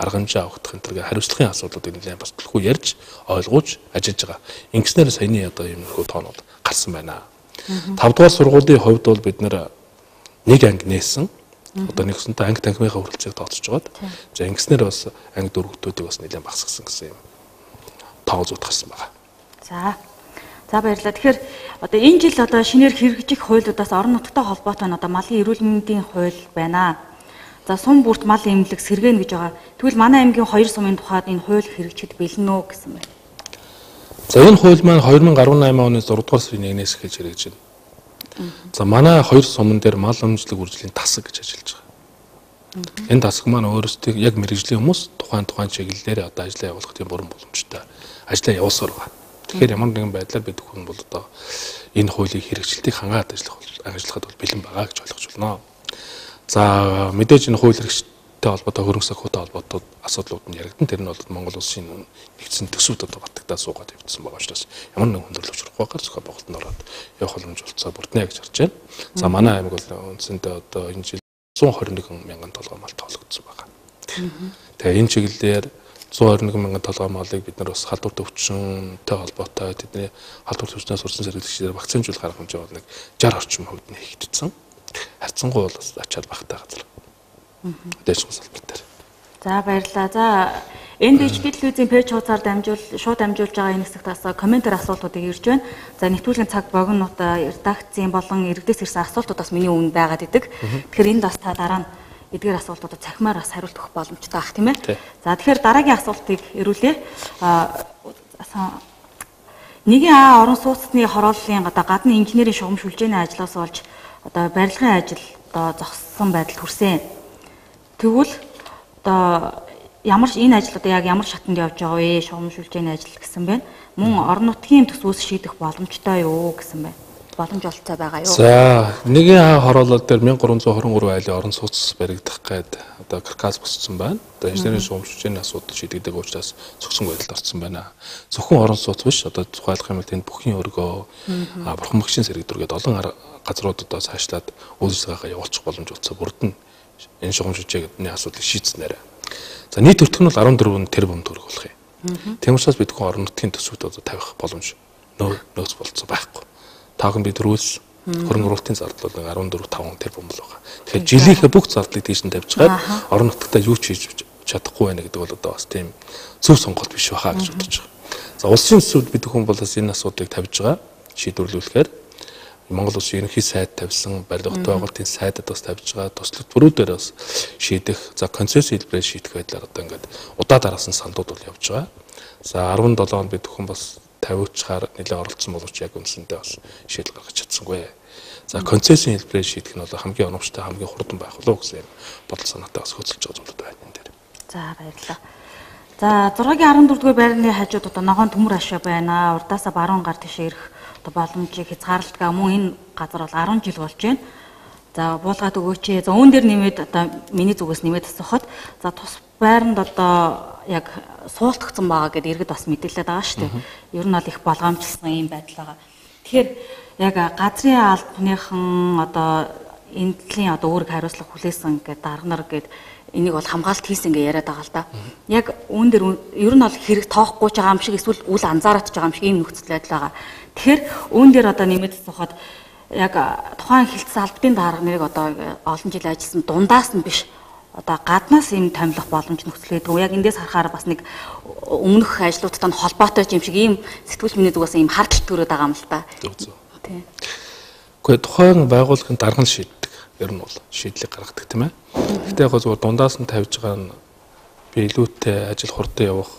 арга хэмжээ авахдах энэ төрлийн хариуцлагын асуудлуудыг нэлээд бас төлхөө ярьж ойлгуулж ажиллаж байгаа. Ингэснээр саяны одоо юм нөхөө тоонууд гарсан байна. тавдугаар сургуулийн хувьд бол бид нэр нэг анги нээсэн. Одоо нэгсэнтэй анги танхимынхаа хүрэлцээг тооцож байгаад. За ингэснээр бас анги дөрвөлтүүдийг бас нэлээд багасгасан гэсэн юм тоо зүйт гарсан байна. За. За баярлалаа. Тэгэхээр одоо энэ жил одоо шинээр хэрэгжих хуулиудаас орон нутгтай холбоотой нь одоо малын эрүүл мэндийн хууль байна. За сум бүрт мал эмнэлэг сэргээнэ гэж байгаа. Тэгвэл манай аймгийн хоёр сумын тухайд энэ хууль хэрэгжихэд бэлэн үү гэсэн байна. За энэ хууль маань две тысячи десять оны зургаадугаар сарын нэгнээс эхэлж хэрэгжиж байна. За манай хоёр суман дээр мал өмчлөг үржлийн тасаг гэж ажиллаж байгаа. Энэ тасаг маань өөрөөсөө яг мэрэгжлийн хүмүүс тухайн тухайн чиглэлээр одоо ажиллаа явуулах тийм бүрэн боломжтой ажиллаа явуулсаар байгаа. Тэгэхээр ямар нэгэн байдлаар бид хүн бол одоо энэ хуулийн хэрэгжилтийг хангаад ажиллах ажиллахад бол бэлэн байгаа гэж ойлгож байна. За мэдээж энэ хууль хэрэгжтэй холбоотой хөрөнгө санхүүтэй холбоотой асуудлууд нь яригдан тэр нь бол Монгол улсын нэгдсэн төсөвд одоо батгтаа суугаад явагдсан байгаа учраас ямар нэгэн хөндлөлт учрахгүй гарч зохион байгуулалтанд ороод явах боломж олцоо бүрднэ гэж харж байна. За манай аймаг бол үндсэндээ одоо энэ жил one twenty one мянган толгой мал тоологдсон байгаа. Тэгээ энэ чиглэлээр one twenty one мянган толгой малыг бид нар бас халдвар төвчөнтэй холбоотой тэдний халдвар төвчнөөс сурсан зэрэглэгчдээр вакцинжуулах арга хэмжээ бол нэг sixty орчим хувьд нь хийгдсэн. Харьцангуй бол бас ачаал багтай газар. Дэжих салбар дээр. За баярлалаа. За энд ич телевизийн пэйж хуудасаар дамжуул шууд дамжуулж байгаа энэ хэсэгт бас комментэр асуултуудыг ирж байна. За нэвтрүүлгийн цаг богинонуудаа редакцийн болон иргэдээс ирсэн асуултууд бас миний өмнө байгаад идэг. Тэгэхээр энд бас та дараа нь эдгээр асуултуудад цахимаар бас хариулт өгөх боломжтой ах тийм ээ. За тэгэхээр дараагийн асуултыг ирүүлье. Аа нэгэн А орон сууцны хорооллын одоо гадны инженерийн шугамшүүлжээний ажлаас болж одоо барилгын ажил одоо зогссон байдалд хүрсэн. Тэгвэл одоо ямар энэ ажил одоо яг ямар шатанд явж байгаа вэ? Шугамшүүлжээний ажил гэсэн байна. Мөн орон нутгийн төсвөөс шийдэх боломжтой юу гэсэн байна. Боломж олцоо байгаа юу? За нэгэн А хороолол дээр one thousand three hundred twenty-three айлын орон сууц баригдах гээд одоо каркас босцсон байна. Одоо инженерийн шугамшүүлжээний асуудал шийдэгдэг учраас зөксөн байдалд орсон байна. Зөвхөн орон сууц биш одоо тухайлах юм бол тэнд бүхний өргөө а бурхан магшин сэргийдүргээд олон газруудаа цаашлаад үйл ажиллагаагаа явуулчих боломж олцоо бүрдэн энэ шугамшүүлжээний асуудлыг шийдснээр. За нийт өртөх нь бол fourteen тэрбум төгрөг болох юм. Тийм учраас бид хүн орон нутгийн төсвүүд одоо тавих боломж нөөц болцоо байхгүй. Таахан бид төрөөс хөрөнгө оруулалтын зардал бол fourteen five тэрбум л байгаа. Тэгэхээр жилийнхээ бүх зардлыг тийш нь тавьж байгаа орон нутгатаа юу ч хийж чадахгүй байна гэдэг бол одоо бас тийм зөв сонголт биш байхаа гэж бодож байгаа. За улсын төсөвд бид хүн бол бас энэ асуудлыг тавьж байгаа шийдвэрлүүлэхээр Монгол улсын ерөнхий сайд тавьсан барилгын байгуулалтын сайдад бас тавьж байгаа туслах төрүүдээр бас шийдэх за концесс хэлбэрээр шийдэх байдлаар одоо ингээд удаа дараасан сандууд бол явж байгаа. За seventeen онд бид хүн бас тавиучаар нэлээд оролцсон боловч яг үндсэндээ бас шийдэл гаргаж чадсангүй. За концессийн хэлбэрээр шийдэх нь бол хамгийн оновчтой хамгийн хурдан байх болов гэсэн бодол санаатай бас хөдөлж байгаа зүйлүүд байна энэ дээр. За баярлалаа. За six-гийн fourteen дугаар байрны хажууд одоо ногоон төмөр хашаа байна. Урдаасаа баруун гар тийш ирэх одоо боломжийг хязгаарлалтгаа мөн энэ газар бол ten жил болж байна. За буулгаад өгөөч. За үүн дээр нэмээд одоо миний зүгээс нэмээд асуухад за тус байранд одоо яг суултгцсан байгаа гэдээ иргэд бас мэдээлээд байгаа шүү дээ. Ер нь бол их болгоомжлсон юм байдал байгаа. Тэгэхээр яг газрын албаныхан одоо энэ төрлийн одоо үүрэг хариуцлага хүлээсэн гэдэг дарганар гэдэг энийг бол хамгаалт хийсэн гэж яриад байгаа л да. Яг үүн дээр ер нь бол хэрэг тоохгүй ч байгаа юм шиг эсвэл үл анзаараад ч байгаа юм шиг ийм нөхцөл байдал байгаа. Тэгэхээр үүн дээр одоо нэмээд асуухад яг тухайн хилцсэн албатын дарга нарыг одоо олон жил ажилласан дундаас нь биш одоо гаднаас юм томилох боломж нөхцөл гэдэг. Яг эндээс харахаар бас нэг өмнөх ажлуудтай нь холбоотой юм шиг ийм сэтгүүл миний зүгээс ийм хардтал төрөд байгаа юм л та. Тийм. Гэхдээ тухайн байгууллагын дарга нь шийддэг. Ер нь бол шийдлийг гаргадаг тийм ээ. Гэхдээ яг зөвхөн дундаас нь тавьж байгаа нь биелүүтэй ажил хурдан явах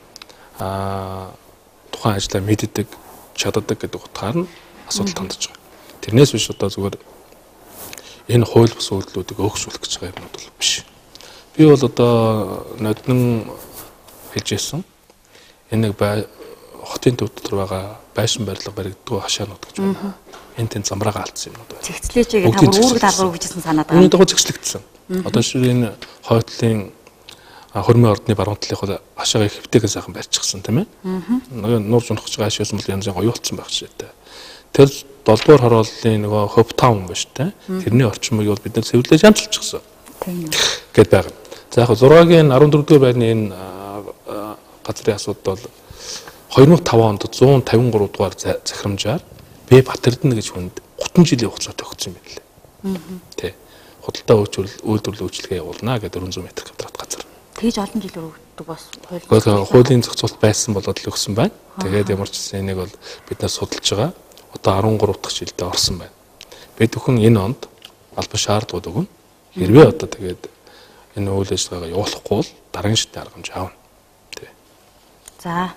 аа тухайн ажлаа мэддэг, чаддаг гэдэг утгаар нь асуудал тандж байгаа. Тэрнээс биш одоо зүгээр энэ хууль бус үйлдэлүүдийг өөгшүүлэх гэж байгаа юм бол биш. Би бол одоо ноднон хэлжсэн. Энэ нэг хотын төв дотор байгаа байшин барилга баригддаг хашаанууд гэж байна. Энэ тэн замраагаа алдсан юмнууд байна. Цэгцлээч яг та үүрэг даалгавар өгчсэн санаад байгаа. Үүний дагуу зэгцлэгдсэн. Одоо шир энэ хойтлын хөрмийн ордны баруун талынхаа хашаагаа хэвтэйгэн сайхан барьчихсан тийм ээ. Нөгөө нуурж унах гэж байгаа ашигласан бол янз бүрийн гоёулцсан байх шийдэ. Тэр долдугаар хорооллын нөгөө Hope Town ба штэ. Тэрний орчмыг бол бид нэр цэвэрлэж хамчилчихсан. Тийм. Гэт байгаа. За яг зураагийн арван дөрөвдүгээр байрны энэ газрын асуудал бол хоёр мың и таван онд зуун тавин гурав дугаар захирамжаар Б Батэрдэн гэж хүнд гутван жилийн хугацаатай өгсөн юм байна лээ. Тэ. Худалдаа үйлдвэрлэл үйлчлэгээ явуулна гэдэг дөрвөн зуун метр квадрат газар. Тэгж олон жилээр өгдөг бас хууль. Хуулийн зохицуулалт байсан болоод л өгсөн байна. Тэгээд ямар ч гэсэн энийг бол бид нар судалж байгаа. Одоо арван гурав дахь жилдээ орсон байна. Бид бүхэн энэ онд албан шаардлагууд өгнө. Хэрвээ одоо тэгээд энэ үйл ажиллагаагаа явуулахгүй бол дараагийн шатны арга хэмжээ аавна. Тэ. За.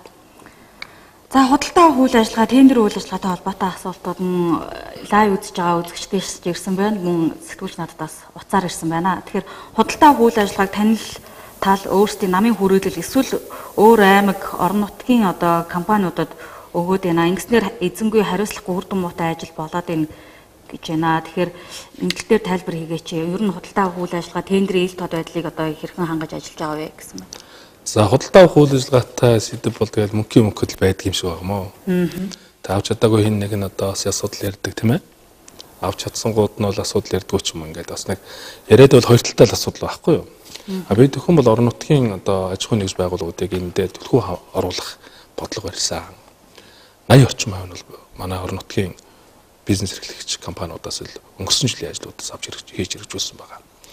За худалдаа үйл ажиллагаа, тендер үйл ажиллагаатай холбоотой асуултууд нь лайв үзэж байгаа үзэгчдээс ирсэн байна. Мөн сэтгүүлч надаас уцаар ирсэн байна. Тэгэхээр худалдаа үйл ажиллагааг танил тал өөрсдийн намын хүрээлэл эсвэл өөр аймаг, орон нутгийн одоо компаниудад өгөөд байна. Ингэснээр эзэнгүй хариуцлагагүй үр дүн муутай ажил болоод байна гэж байна. Тэгэхээр энэ дээр тайлбар хийгээч. Ер нь худалдаа үйл ажиллагаа, тендерийн ил тод байдлыг одоо хэрхэн хангаж ажиллаж байгаа вэ гэсэн байна. За худалдаа авах үйл ажиллагаатай сэдв бол тэгэл мөнхийн мөнхөд л байдаг юм шиг байна мó. Тэ авч чадаагүй хин нэг нь одоо бас асуудал ярьдаг тийм ээ. Авч чадсангууд нь бол асуудал ярьдгүй ч юм ингээд бас нэг яриад бол хоёр талтай л асуудал байхгүй юу. А бид зөвхөн бол орон нутгийн одоо аж ахуй нэгж байгууллагуудыг энэ дээр төлхөө оруулах бодлого барьсан. аян орчим хувь нь бол манай орон нутгийн бизнес эрхлэгч компаниудаас л өнгөрсөн жилийн ажлуудаас авч хийж хэрэгжүүлсэн байгаа.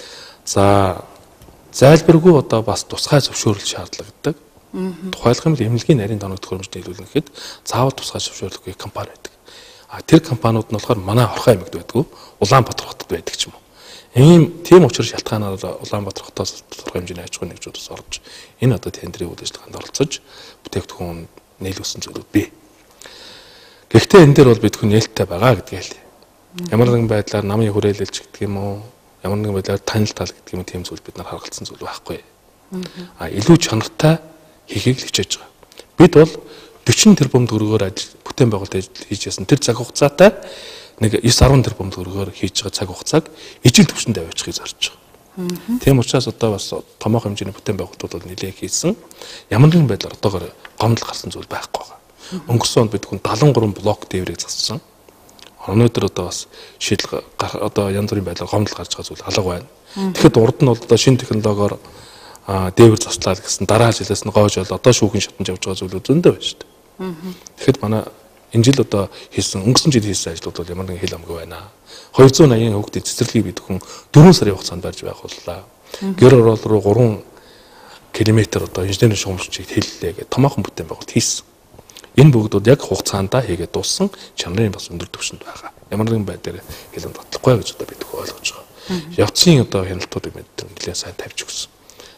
За зайлбаргүй одоо бас тусгай зөвшөөрөл шаардлагатай. Тухайлх юм л эмнэлгийн нарийн тоног төхөөрөмжтэй хэлүүлнэ гэхэд заавал тусгай зөвшөөрлөхгүй компани байдаг. А тэр компаниуд нь болохоор манай Орхон аймагт байдгүй, Улаанбаатар хотод байдаг ч юм уу. Ийм тийм учраас шалтгаанаар Улаанбаатар хотоос тодорхой хэмжээний аж ахуйн нэгжүүдээс орж энэ одоо тендерийн үйл ажиллагаанд оролцож бүтээгдэхүүн нийлүүлсэн зүйлүүд бий. Гэхдээ энэ дээр бол бид хүн нээлттэй байгаа гэдгээ л. Ямар нэгэн байдлаар намын хүрээлэлч гэдэг юм уу, ямар нэгэн байдлаар танил тал гэдэг юм тийм зүйл бид нар харгалцсан зүйл байхгүй. А илүү чанартай хийхийг л хичээж байгаа. Бид бол дөрвөн тэрбум төгрөгөөр ажил бүтээн байгуулалт хийж ясан тэр цаг хугацаатай нэг девять десяти тэрбум төгрөгөөр хийж байгаа цаг хугацааг ижил төвшөндөө авчихыг зорж байгаа. Тийм учраас одоо бас томоохон хэмжээний бүтээн байгуулалтууд бол нэлээд хийсэн. Ямар нэгэн байдлаар одоогоор гомдол гарсан зүйл байхгүй байгаа. Өнгөрсөн онд бид хүн дагалан гурван блок дээврийг зассан. Өнөөдөр одоо бас шийдэл одоо янз бүрийн байдлаар гомдол гарч байгаа зүйл алга байна. Тэгэхэд урд нь бол одоо шинэ технологиор дээвэр заслаад гэсэн дараа жилээс нь гоож бол одоо шүүхийн шатанд явж байгаа зүйлүүд зөндөө байна шүү дээ. Тэгэхэд манай энэ жил одоо хийсэн өнгөрсөн жил хийсэн ажлууд бол ямар нэгэн хэл амгүй байна. хоёр зуун сая хүүхдийн цэцэрлэгийг бид хүн дөрвөн сарын хугацаанд барьж байгууллаа. Гэр орол руу гурван километр одоо инженерийн шугамлалчийг хэллээ гэх томоохон бүтээн байгуулалт хийсэн. Энэ бүгдүүд яг хугацаандаа хийгээд дууссан чанарын бас өндөр түвшинд байгаа. Ямар нэгэн байдлаар хэлэн батлахгүй гэж одоо бид ойлгож байгаа. Явцын одоо хяналтуудыг бид нэлээд сайн тавьж өгсөн.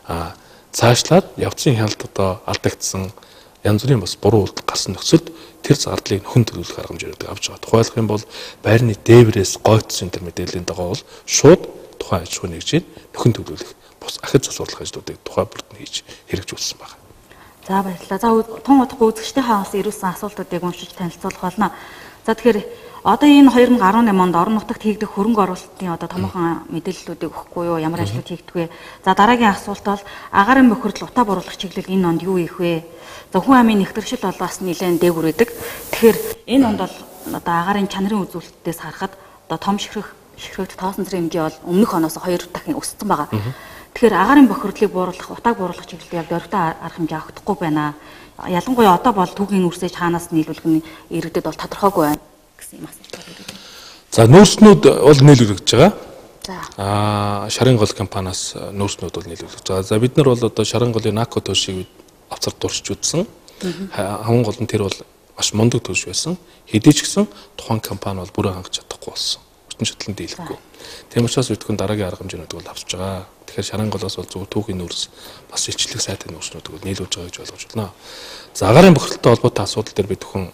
А цаашлаад явцын хяналт одоо алдагдсан янз бүрийн бас буруу үйлдэл гарсан нөхцөлд тэр зардлыг нөхөн төлөвлөх арга хэмжээнд авч байгаа. Тухайлх юм бол байрны дээврээс гойцсон тэр мэдээллийн дагуу бол шууд тухайн аж ахуйн нэгжийг нөхөн төлөвлөх бус ахиц засварлах ажлуудыг тухайн бүрд нь хийж хэрэгжүүлсэн байна. За баярлалаа. За тун удахгүй үзэгчдийн хаос ирүүлсэн асуултуудыг уншиж танилцуулах болно. За тэгэхээр одоо энэ хоёр мың арван найманд орон нутагт хийгдэх хөрөнгө оруулалтын одоо томоохон мэдээллүүдийг өгөхгүй юу? Ямар ажлууд хийгдэх вэ? За дараагийн асуулт бол агаарын бохирдол утаа буруулах чиглэл энэ онд юу ийх вэ? За хүн амын нэвтрэгшил бол бас нэлээд дээгүр байдаг. Тэгэхээр энэ онд бол одоо агаарын чанарын үзүүлэлтээс харахад одоо том ширхэг ширхэгт тоосон зэрэг хэмжээ бол өмнөх оноос хоёр дахин өссөн байгаа. Тэгэхээр агаарын бохирдлыг бууруулах, утааг бууруулах чиглэлд яг дөрвтэй арга хэмжээ авахдаггүй байна. Ялангуяа одоо бол түүхийн үрсэж хаанаас нийлүүлэх нь иргэдэд бол тодорхойгүй байна гэсэн юм асуулт байна. За нөөцнүүд бол нийлүүлэгдэж байгаа. За аа шарын гол компаниас нөөцнүүд бол нийлүүлэгдэж байгаа. За бид нар бол одоо шарын голын Нако төшийг авцар дурч үзсэн. Хамгийн гол нь тэр бол маш мундаг төш байсан. Хэдий ч гэсэн тухайн компани бол бүрэн хангаж чадахгүй болсон. Бүтэн шатлан дийлэхгүй. Тийм учраас бид хүн дараагийн арга хэмжээнүүд бол авч байгаа. Тэгэхээр шарын голоос бол зөв түүхийн нөөц бас илчлэг сайтай нөөцнүүдийг бол нийлүүлж байгаа гэж ойлгож байна. За агаарын бохирдолтой холбоотой асуудал дээр бид хүн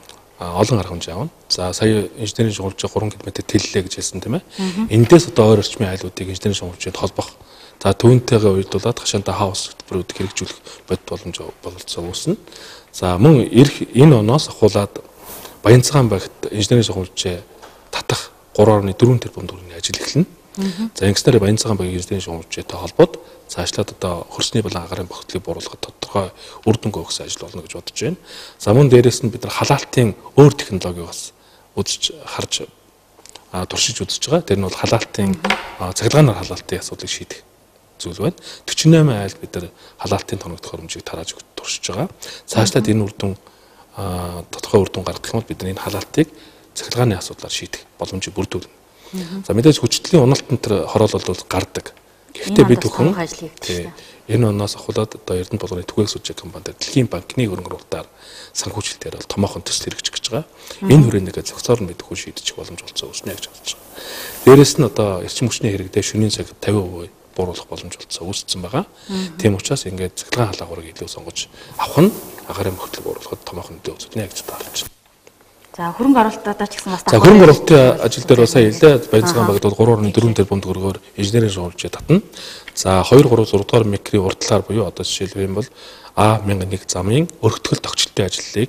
олон арга хэмжээ авна. За сая инженерийн шугамлалчийн гурван километр тэллээ гэж хэлсэн тийм ээ. Эндээс одоо ойр орчмын айлуудыг инженерийн шугамлалчид холбох. За түүнтэйгээ уялдуулаад хашаантай хаус хөтөлбөрүүдийг хэрэгжүүлэх бодит боломж бололцоо үүснэ. За мөн ирэх энэ оноос ахуулаад Баянцгаан багт инженерийн шугамлалчийн татах гурван орны дөрвөн тэрбум төгрөгийн ажил эхэлнэ. За ингэснээр Баянцгаан багийн инженерийн шугамлалчтай холбоод цаашлаад одоо хөрсний болон агаарын бохирдлыг бууруулахад тодорхой үр дүнг өгсөн ажил болно гэж бодож байна. За мөн дээрээс нь бид нар халаалтын өөр технологиг бас үзэж харж туршиж үзэж байгаа. Тэр нь бол халаалтын цахилгаанаар халаалтын асуудлыг шийдэх зүйл байна. forty-eight айлд бид нар халаалтын тоногдох хөрөмжийг тарааж өгч туршиж байгаа. Цаашлаад энэ үр дүн тодорхой үр дүн гаргах юм бол бид нар энэ халаалтыг цахилгааны асуудлаар шийдэх боломжийг бүрдүүлнэ. За мэдээж хүчтэлийн уналтанд тэр хороол бол гардаг. Гэхдээ бид бүхэн энэ оноос ахуулаад одоо Эрдэнэ болгоны түгээх сүлжээ компанид Дэлхийн банкны хөрөнгө оруулалтаар санхүүжилтээр бол томоохон төсөл хэрэгжих гэж байгаа. Энэ хүрээндээ зохицоор нь бид бүхэн шийдчих боломж олцсон үүснэ гэж бодож байгаа. Дээрээс нь одоо эрчим хүчний хэрэгдээ шөнийн цаг fifty percent бууруулах боломж олцсон үүссэн байгаа. Тийм учраас ингээд цахилгаан халаагуурыг илүү сонгож авах нь агаарын мөхтлөг бууруулахад томоохон нөлөө үзүүлнэ гэж таарч байна. За хөрөнгө оруулалтаа ч гэсэн бас За хөрөнгө оруулалтын ажил дээр сая хэлээ баримтсан багт бол three point four тэрбум төгрөгөөр инженерийн шуурчээ татна. За two three six дугаар микрийн урдлаар буюу одоо жишээлбэл юм бол А one thousand one замын өргөтгөл тогтчлтын ажлыг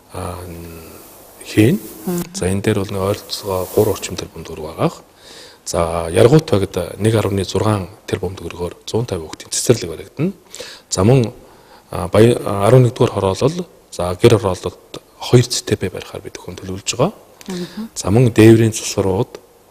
хийн. За энэ дээр бол нэг ойролцоогоо three орчим тэрбум төгрөг байгаа. За Яргуут багт one point six тэрбум төгрөгөөр one fifty хүүхдийн цэцэрлэг баригдана. За мөн eleven дугаар хороолол за гэр хороололд two степ барихаар бид хүн төлөвлөж байгаа. За мөн дээврийн засварууд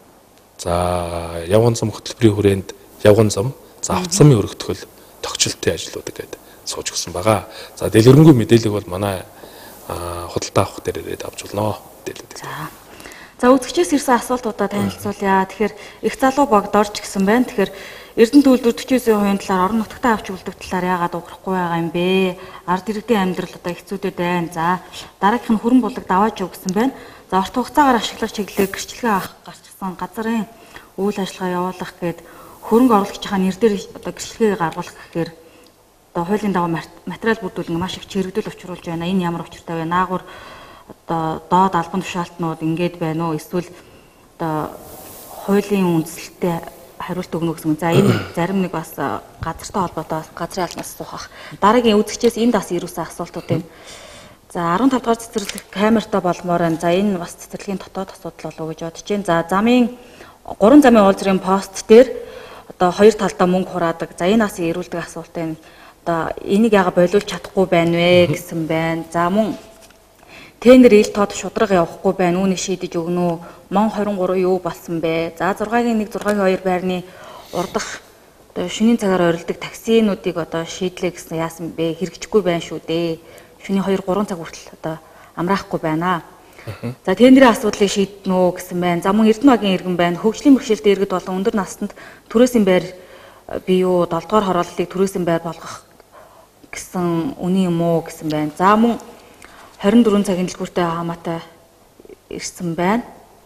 за явган зам хөтөлбөрийн хүрээнд явган зам за автозамын өргөтгөл тогтчлтын ажлуудыг гээд сууж өгсөн байгаа. За дэлгэрэнгүй мэдээлэл бол манай худалдаа авах дээр ирээд авч болно. Мэдээлэлүүд. За. За үзэгчээс ирсэн асуултуудаа танилцуулъя. Тэгэхээр их залуу багд орж гисэн байна. Тэгэхээр Эрдэнэ төлөвлөлт forty-nine percent-ийн талаар орон нутагтаа авч үлдэх талаар яагаад уурахгүй байгаа юм бэ? Ард иргэдийн амьдрал одоо хэцүүдэд байна. За дараагийнх нь хөрөн булаг давааж өг гэсэн байна. За орт хугацаагаар ашиглах чиглэлээр гэрчлэгээ авах гарчсан газрын үйл ажиллагаа явуулах гээд хөрөнгө оруулагчийнхаа нэр дээр одоо гэрчлэгээ гаргуулах гэхээр одоо хуулийн дагуу материал бүрдүүлэн маш их чирэгдэл учруулж байна. Энэ ямар учиртай вэ? Наагур одоо доод албан тушаалтнууд ингээд байна уу? Эсвэл одоо хуулийн үндслэлтэй хариулт өгнө гэсэн. За энэ зарим нэг бас газартай холбоотой газрын албанаас суух. Дараагийн үзэгчээс энд бас ирүүлсэн асуултууд байна. За fifteen дугаар цэцэрлэг камертай болмоор байна. За энэ бас цэцэрлэгийн дотоод асуудал болов уу гэж бодож байна. За замын гурван замын уулзрын пост дээр одоо хоёр талдаа мөнгө хураадаг. За энэ бас ирүүлдэг асуулт байна. Одоо энийг яага болиулж чадахгүй байна вэ гэсэн байна. За мөн тендер ил тод шудраг явахгүй байна. Үүнийг шийдэж өгнө үү? Мон twenty-three юу болсон бэ? За six-гийн one six-гийн two байрны урдах одоо шөнийн цагаар орилдог таксинуудыг одоо шийдлээ гэсэн яасан бэ? Хэрэгжихгүй байна шүү дээ. Шөнийн two three цаг хүртэл одоо амраахгүй байна. За тендерийн асуудлыг шийднэ үү гэсэн байна. За мөн Эрдэнэ багийн иргэн байна. Хөгжлийн бэрхшээлтэй иргэд болон өндөр настанд түрээсийн байр бий юу? seven дугаар хорооллыг түрээсийн байр болгох гэсэн үний юм уу гэсэн байна. За мөн twenty-four цагийн дэлгүүртэй хамаатай ирсэн байна.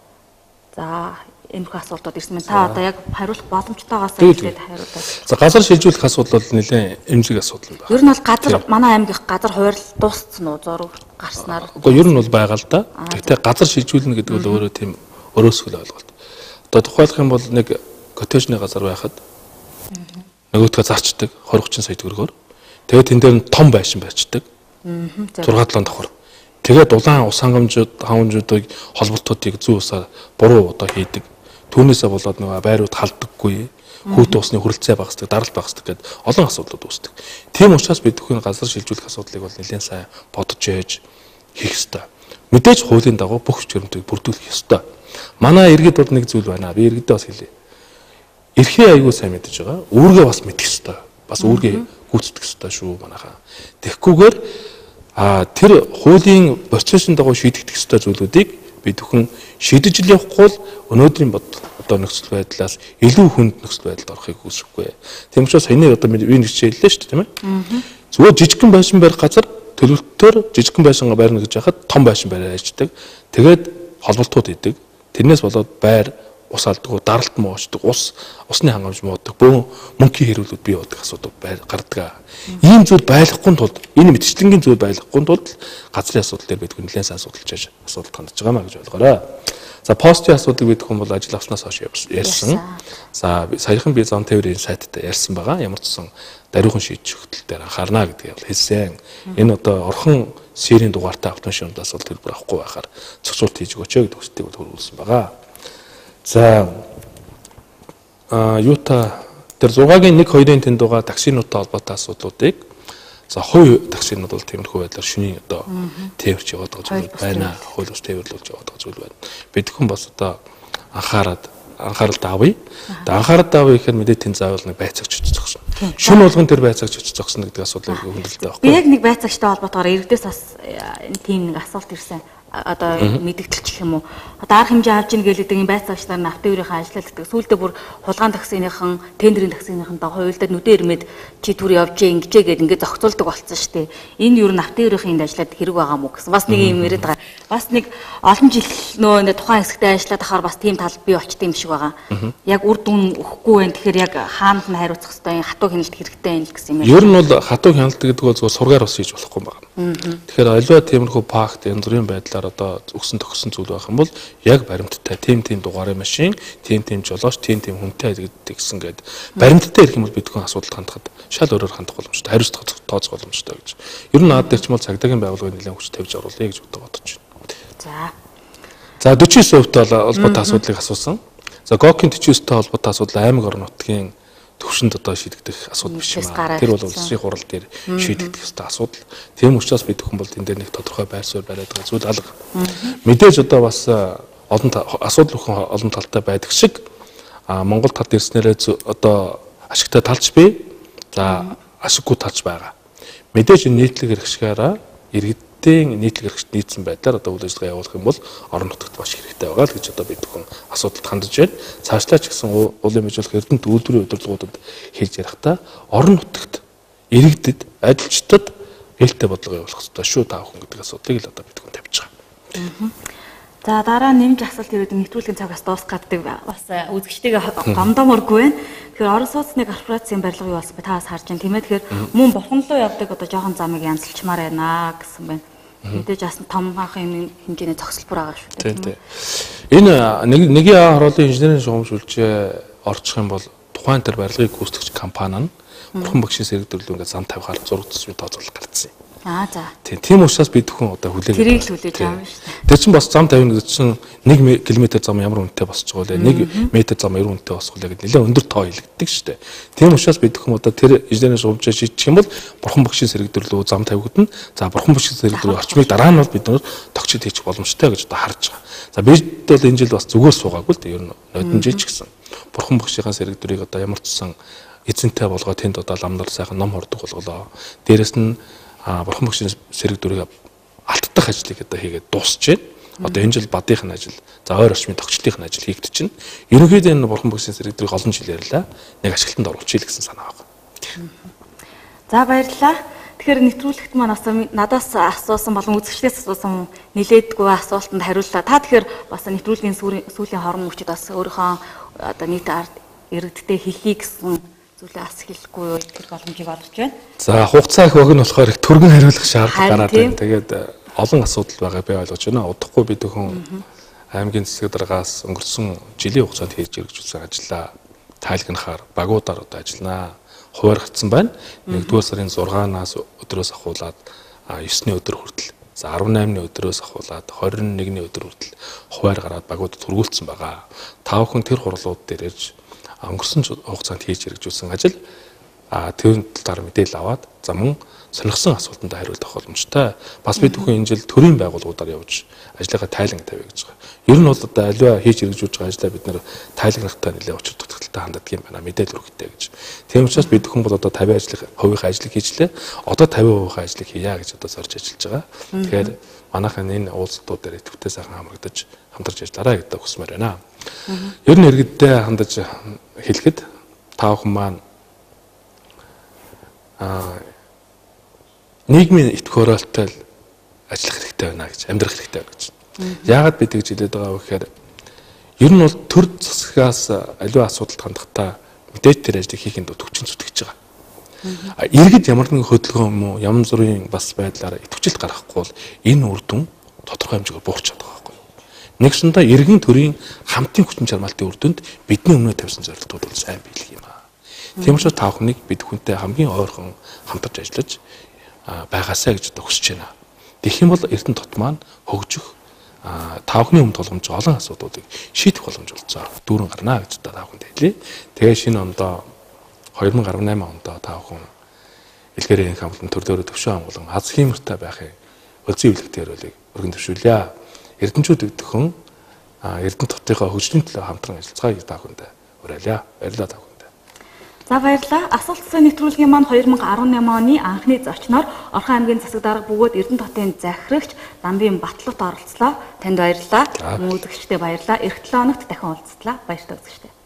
За энэ их асуултууд ирсэн байна. Та одоо яг хариулах боломжтойгоос хэлээд хариулъя. За газар шилжүүлэх асуудал бол нэлээд эмзэг асуудал байна. Ер нь бол газар манай аймгийнх газар хууль дууссан уу? Зураг гарснаар. Уу ер нь бол байгаа л да. Гэхдээ газар шилжүүлнэ гэдэг бол өөрөө тийм өрөөсгөл ойлголт. Одоо тухайлах юм бол нэг коттежны газар байхад нөгөөдгөө зарчдаг twenty thirty сая төгрөгөөр. Тэгээд тэн дээр нь том байшин барьчдаг. six seven давхар. Тэгээд улаан ус хангамжууд, хангамжуудыг холболтуудыг зүү усаар буруу одоо хийдэг. Түүнээсээ болоод нөгөө байрууд халддаггүй, хүүт усны хүрэлцээ багасдаг, даралт багасдаг гэдэг олон асуудлууд үүсдэг. Тийм учраас бид бүхэн газар шилжүүлэх асуудлыг бол нэлээд сайн бодож яаж хийх ёстой. Мэдээж хуулийн дагуу бүх журмтыг бүрдүүлэх ёстой. Манай иргэд бол нэг зүйл байна. Би иргэдээ бас хэлье. Эрхээ аягүй сайн мэдэж байгаа. Үүргээ бас мэдэх ёстой. Бас үүргээ гүйцэтгэх ёстой шүү манайхаа. Тэгэхгүйгээр а тэр хуулийн процессын дагуу шийдэгдэх ёстой зүйлүүдийг бид бүхэн шийдэж л явахгүй бол өнөөдрийн бод одоо нөхцөл байдлаас илүү хүнд нөхцөл байдалд орохыг хүсэхгүй. Тийм учраас энэ одоо би нэг хэллээ шүү дээ, тийм ээ. Зүгээр жижигхэн байшин барих газар төлөвлөлтөөр жижигхэн байшин барина гэж яхад том байшин бариад ажилладаг. Тэгээд холболтууд идэг. Тэрнээс болоод байр ус алддаг, даралт моочдөг, ус усны хангамж муудаг, бөөн мөнхийн хэрүүлүүд бий болдог асуудал гардаг. Ийм зүйл байхгүй тулд энэ мэтчлэнгийн зүйл байхгүй тулд газрын асуудал дээр бид нэлээд сайн судалж яаж асуудал хандж байгаа маа гэж ойлгоорой. За постын асуудыг бид хүн бол ажил авснаас хойш ярьсан. За саяхан би зам тээврийн сайт дээр ярьсан байгаа. Ямар ч сан даруйхан шийдэж өгтөл дээр анхаарна гэдгийг бол хэлсэн. Энэ одоо орхон сэрийн дугаартай автомашинууд асуудал төлбөр авахгүй байхаар зохицуулт хийж өгөөч гэдэг хүсэлтийг бол хөрвүүлсэн байгаа. За а юута тэр six-гийн one two-ын тэнд байгаа таксинуудтай холбоотой асуудлуудыг за хувь таксинууд бол тиймэрхүү байдлаар шөнийн одоо тээвэрч яваад байгаа зүйл байна. Хууль ус тээвэрлүүлж яваад байгаа зүйл байна. Бид хүн бас одоо анхаарад анхааралтай авъя. Тэгээ анхааралтай авъя гэхээр мэдээ тэн заавал нэг байцаагч очиж зогсно. Шүн болгон тэр байцаагч очиж зогсно гэдэг асуудлыг хүндэлдэг байхгүй. Би яг нэг байцаагчтай холбоотойгоор иргэдээс бас тийм нэг асуулт ирсэн. Одоо мэдгэдэлч гэх юм уу. Одоо арга хэмжээ авч ийн гэлээдэг юм байцаагчлаар Нафтын ажил гэдэг. Сүүлдээ бүр хулгайн таксиныхан, тендерийн таксиныхан даа хуйлдад нүдэ ирмэд чи түр явж ингэжээ гэд ингээд зохицуулдаг болсон шүү дээ. Энэ юу Нафтын энд ажиллаад хэрэг байгаа мó гэсэн. Бас нэг юм яриад байгаа. Бас нэг олон жил нөө энэ тухайн хэсэгтээ ажиллаад ахаар бас тийм тал бий болчтой юм шиг байгаа. Яг үр дүн өгөхгүй байх. Тэгэхээр яг хаант нь хариуцах хэвээр хатуу хяналт хэрэгтэй юм л гэсэн юм. Ер нь бол хатуу хяналт гэдэг бол зөвхөн сургаар бас хийж болохгүй юм байна. Тэгэхээр аливаа тиймэрхүү пакт янз бүрийн байдлаар одоо өгсөн төгсөн зүйл байх юм бол яг баримттай тим тим дугаарын машин, тим тим жолооч, тим тим хүнтэй гэсэн гээд баримттай ирэх юм бол бидгэн асуудалд хандахад шал өөрөөр хандах боломжтой, хариуцлага тооцох боломжтой гэж. Ер нь наад дээр ч юм бол цагдаагийн байгууллагын нэлээд хүч тавьж оруулъя гэж бодож байна. За. За forty-nine percent бол холбоотой асуудлыг асуусан. За Гокийн forty-nine percent холбоотой асуудал аймаг орон нутгийн төвшөнд одоо шийдэгдэх асуудал биш юм аа. Тэр бол улсын хурал дээр шийдэгдэх ёстой асуудал. Тийм учраас бид хүн бол энэ дээр нэг тодорхой байр суурь бариад байгаа зүйл алга. Мэдээж одоо бас олон асуудал бүхэн олон талтай байдаг шиг Монгол талд ирснээрээ одоо ашигтай талч бий. За ашиггүй талч байгаа. Мэдээж нийтлэг хэрэгшгаараа иргэдийн нийтлэг хэрэгт нийцсэн байдлаар одоо үйл ажиллагаа явуулах юм бол орон нутагт маш хэрэгтэй байгаа л гэж одоо бид бүхэн асуудалд хандж байна. Цаашлаа ч гэсэн уулын bijүүлэх эрдэнэт үйлдвэрийн удирдлагуудад хийж ярихдаа орон нутагт иргэдэд ажилчдад ээлтэй бодлого явуулах хэрэгтэй шүү та бүхэн гэдэг асуудлыг л одоо бид бүхэн тавьж байгаа. За дараа нэмж асуулт ирээд нэвтрүүлгийн цагаас дуусгаад бас үзэгчтэйгээ гомдооморгүй байна. Тэгэхээр орон сууцны корпорацийн барилга юу болсон бэ? Та бас харж байна тийм ээ. Тэгэхээр мөн бурхан руу явдаг одоо жоохон замыг янзлчмаар байна гэсэн байна. Мэдээж бас том хаахын хэмжээний зогсолбор байгаа шүү дээ. Тийм тийм. Энэ нэг нэгийн хорооллын инженерийн шугам шүлжээ орчих юм бол тухайн тэр барилгыг гүйцэтгэгч компани нь бурхан багшийн сэрэг төрлөө ингээд зам тавихаар зураг төсвийн тооцоолол гаргасан юм. Аа за. Тийм учраас бид хүн одоо хүлээн. Тэрийг л хүлээж байгаа юм шүү дээ. Тэр чинь бас зам тавина гэдэг чинь one км зам ямар үнэтэй босч байгаа вэ? one м зам ямар үнэтэй босох вэ гэдэг нэлээд өндөр тоо илгддэг шүү дээ. Тийм учраас бид хүн одоо тэр инженерийн шугамжаа шийдчих юм бол бурхан багшийн сэрэг төрлөө зам тавигдана. За бурхан багшийн сэрэг төрлөө орчмыг дараа нь бол бид нөр тогтчид хийчих боломжтой гэж одоо харж байгаа. За бид бол энэ жил бас зүгээр суугаагүй л дээ. Ер нь нодон жиж гисэн. Бурхан багшийн сэрэг төрийг одоо ямар ч сан эзэнтэй болгоо тэнд одоо ламнар сайхан ном хордог болголоо. Дээрэс нь а бурхан багшийн сэрэг дүрийг алдах ажлыг одоо хийгээд дуусч байна. Одоо энэ жил бадынх нь ажил, за ойр орчмын тогтчлтын ажил хийгдэж байна. Ерөнхийдөө энэ бурхан багшийн сэрэг дүрийг олон жил ярьлаа. Нэг ашиглалтанд оруулчихъя гэсэн санаа байна. За баярлалаа. Тэгэхээр нэвтрүүлэгт маань бас надаас асуусан болон үзэгчдээс асуусан нилээдгүй асуултанд хариуллаа. Та тэгэхээр бас нэвтрүүлгийн сүүлийн хорон мөчид бас өөрийнхөө одоо нийт ард иргэдтэй хэлхий гэсэн зүйлээ бас хэлэхгүй юу тэр боломжийг олгож байна. За хугацаа их богино болохоор их түргэн хариулах шаардлага гараад байна. Тэгээд олон асуудал байгаа би ойлгож байна. Удахгүй бид хүн аймгийн засаг даргаас өнгөрсөн жилийн хугацаанд хийж хэрэгжүүлсэн ажлаа тайлгнахаар багуудаар одоо ажилланаа. Хуваарлагдсан байна. нэгдүгээр сарын зургаанаас өдрөөс ахуулаад девятний өдөр хүртэл, за деснимны өдрөөс ахуулаад двадцать нэгний өдөр хүртэл хуваар гараад багуудад хургуулсан байгаа. Та бүхэн тэр хурлууд дээр ирж өнгөрсөн хугацаанд хийж хэрэгжүүлсэн ажил а тэр талаар мэдээлэл аваад за мөн сонирхсан асуултанд хариулах боломжтой. Бас бид бүхэн энэ жил төрийн байгууллагуудаар явж ажлынхаа тайлан тавья гэж байгаа. Ер нь бол одоо аливаа хийж хэрэгжүүлж байгаа ажлаа бид нэр тайлагнахтай нэлээд учир дутагдaltaй ханддаг юм байна. Мэдээлэл өргөтэй гэж. Тийм учраас бид бүхэн бол одоо fifty ажлыг хувийнхаа ажлыг хийжлээ. Одоо fifty хувийнхаа ажлыг хийя гэж одоо зорж ажиллаж байгаа. Тэгэхээр манайхан энэ уулзалтууд дээр идэвхтэй сайхан хамрагдаж хамтарч ажиллаарай гэдэг хүсмээр байна. Ер нь иргэдтэй хандаж хэлэхэд та бүхэн маань а нийгмийн итг хороолттой ажиллах хэрэгтэй байна гэж, амьдрах хэрэгтэй байна гэж. Яагаад бид тэгж хэлээд байгаа вэ гэхээр ер нь бол төр засгаас аливаа асуудалд хандахдаа мэдээж тэр ажлыг хийхэд төвчин зүтгэж байгаа. Иргэд ямар нэгэн хөдөлгөөн юм уу, янз бүрийн бас байдлаараа итвчилт гаргахгүй бол энэ үр дүн тодорхой хэмжээгээр буурч чаддаг байхгүй юу? Нэгсэндээ иргэн төрийн хамтын хүчин чармаалтын үр дүнд бидний өмнө тавьсан зорилтууд бол сайн биелэх юм аа. Тийм учраас та бүхнийг бид хүнтэй хамгийн ойрхон хамтарч ажиллаж байгаасаа гэж одоо хүсэж байна. Тэгэх юм бол Эрдэнэ тот маань хөгжих та бүхний өмнө тулгамж олон асуудлуудыг шийдэх боломж олцоо дүүрэн гарна гэж та бүхэнд хэлье. Тэгээ шинэ ондоо twenty eighteen ондоо та бүхэн илгээрийн хамтлан төрлөөрөө төвшин амгалан аз хиймэртэй байхын үлзий үлгтэй өрөөлийг өргөн төвшүүлье. Эрдэнэчүүд өгдөхөн Эрдэнэ хотынхоо хөгжлийн төлөө хамтран ажиллацгаая та бүхэндээ уриалъя. Баярлалаа та бүхэндээ. За баярлалаа. Асуулт цэцгийн нэвтрүүлгийн маань two thousand eighteen оны анхны зочноор Орхон аймгийн засаг дарга бөгөөд Эрдэнэ хотын захирагч Дамбын Батлуут оролцлоо. Танд баярлалаа. Мөн үзэгчдээ баярлалаа. Эх seven хоногт дахин уулзтлаа. Баяртай үзэгчдээ.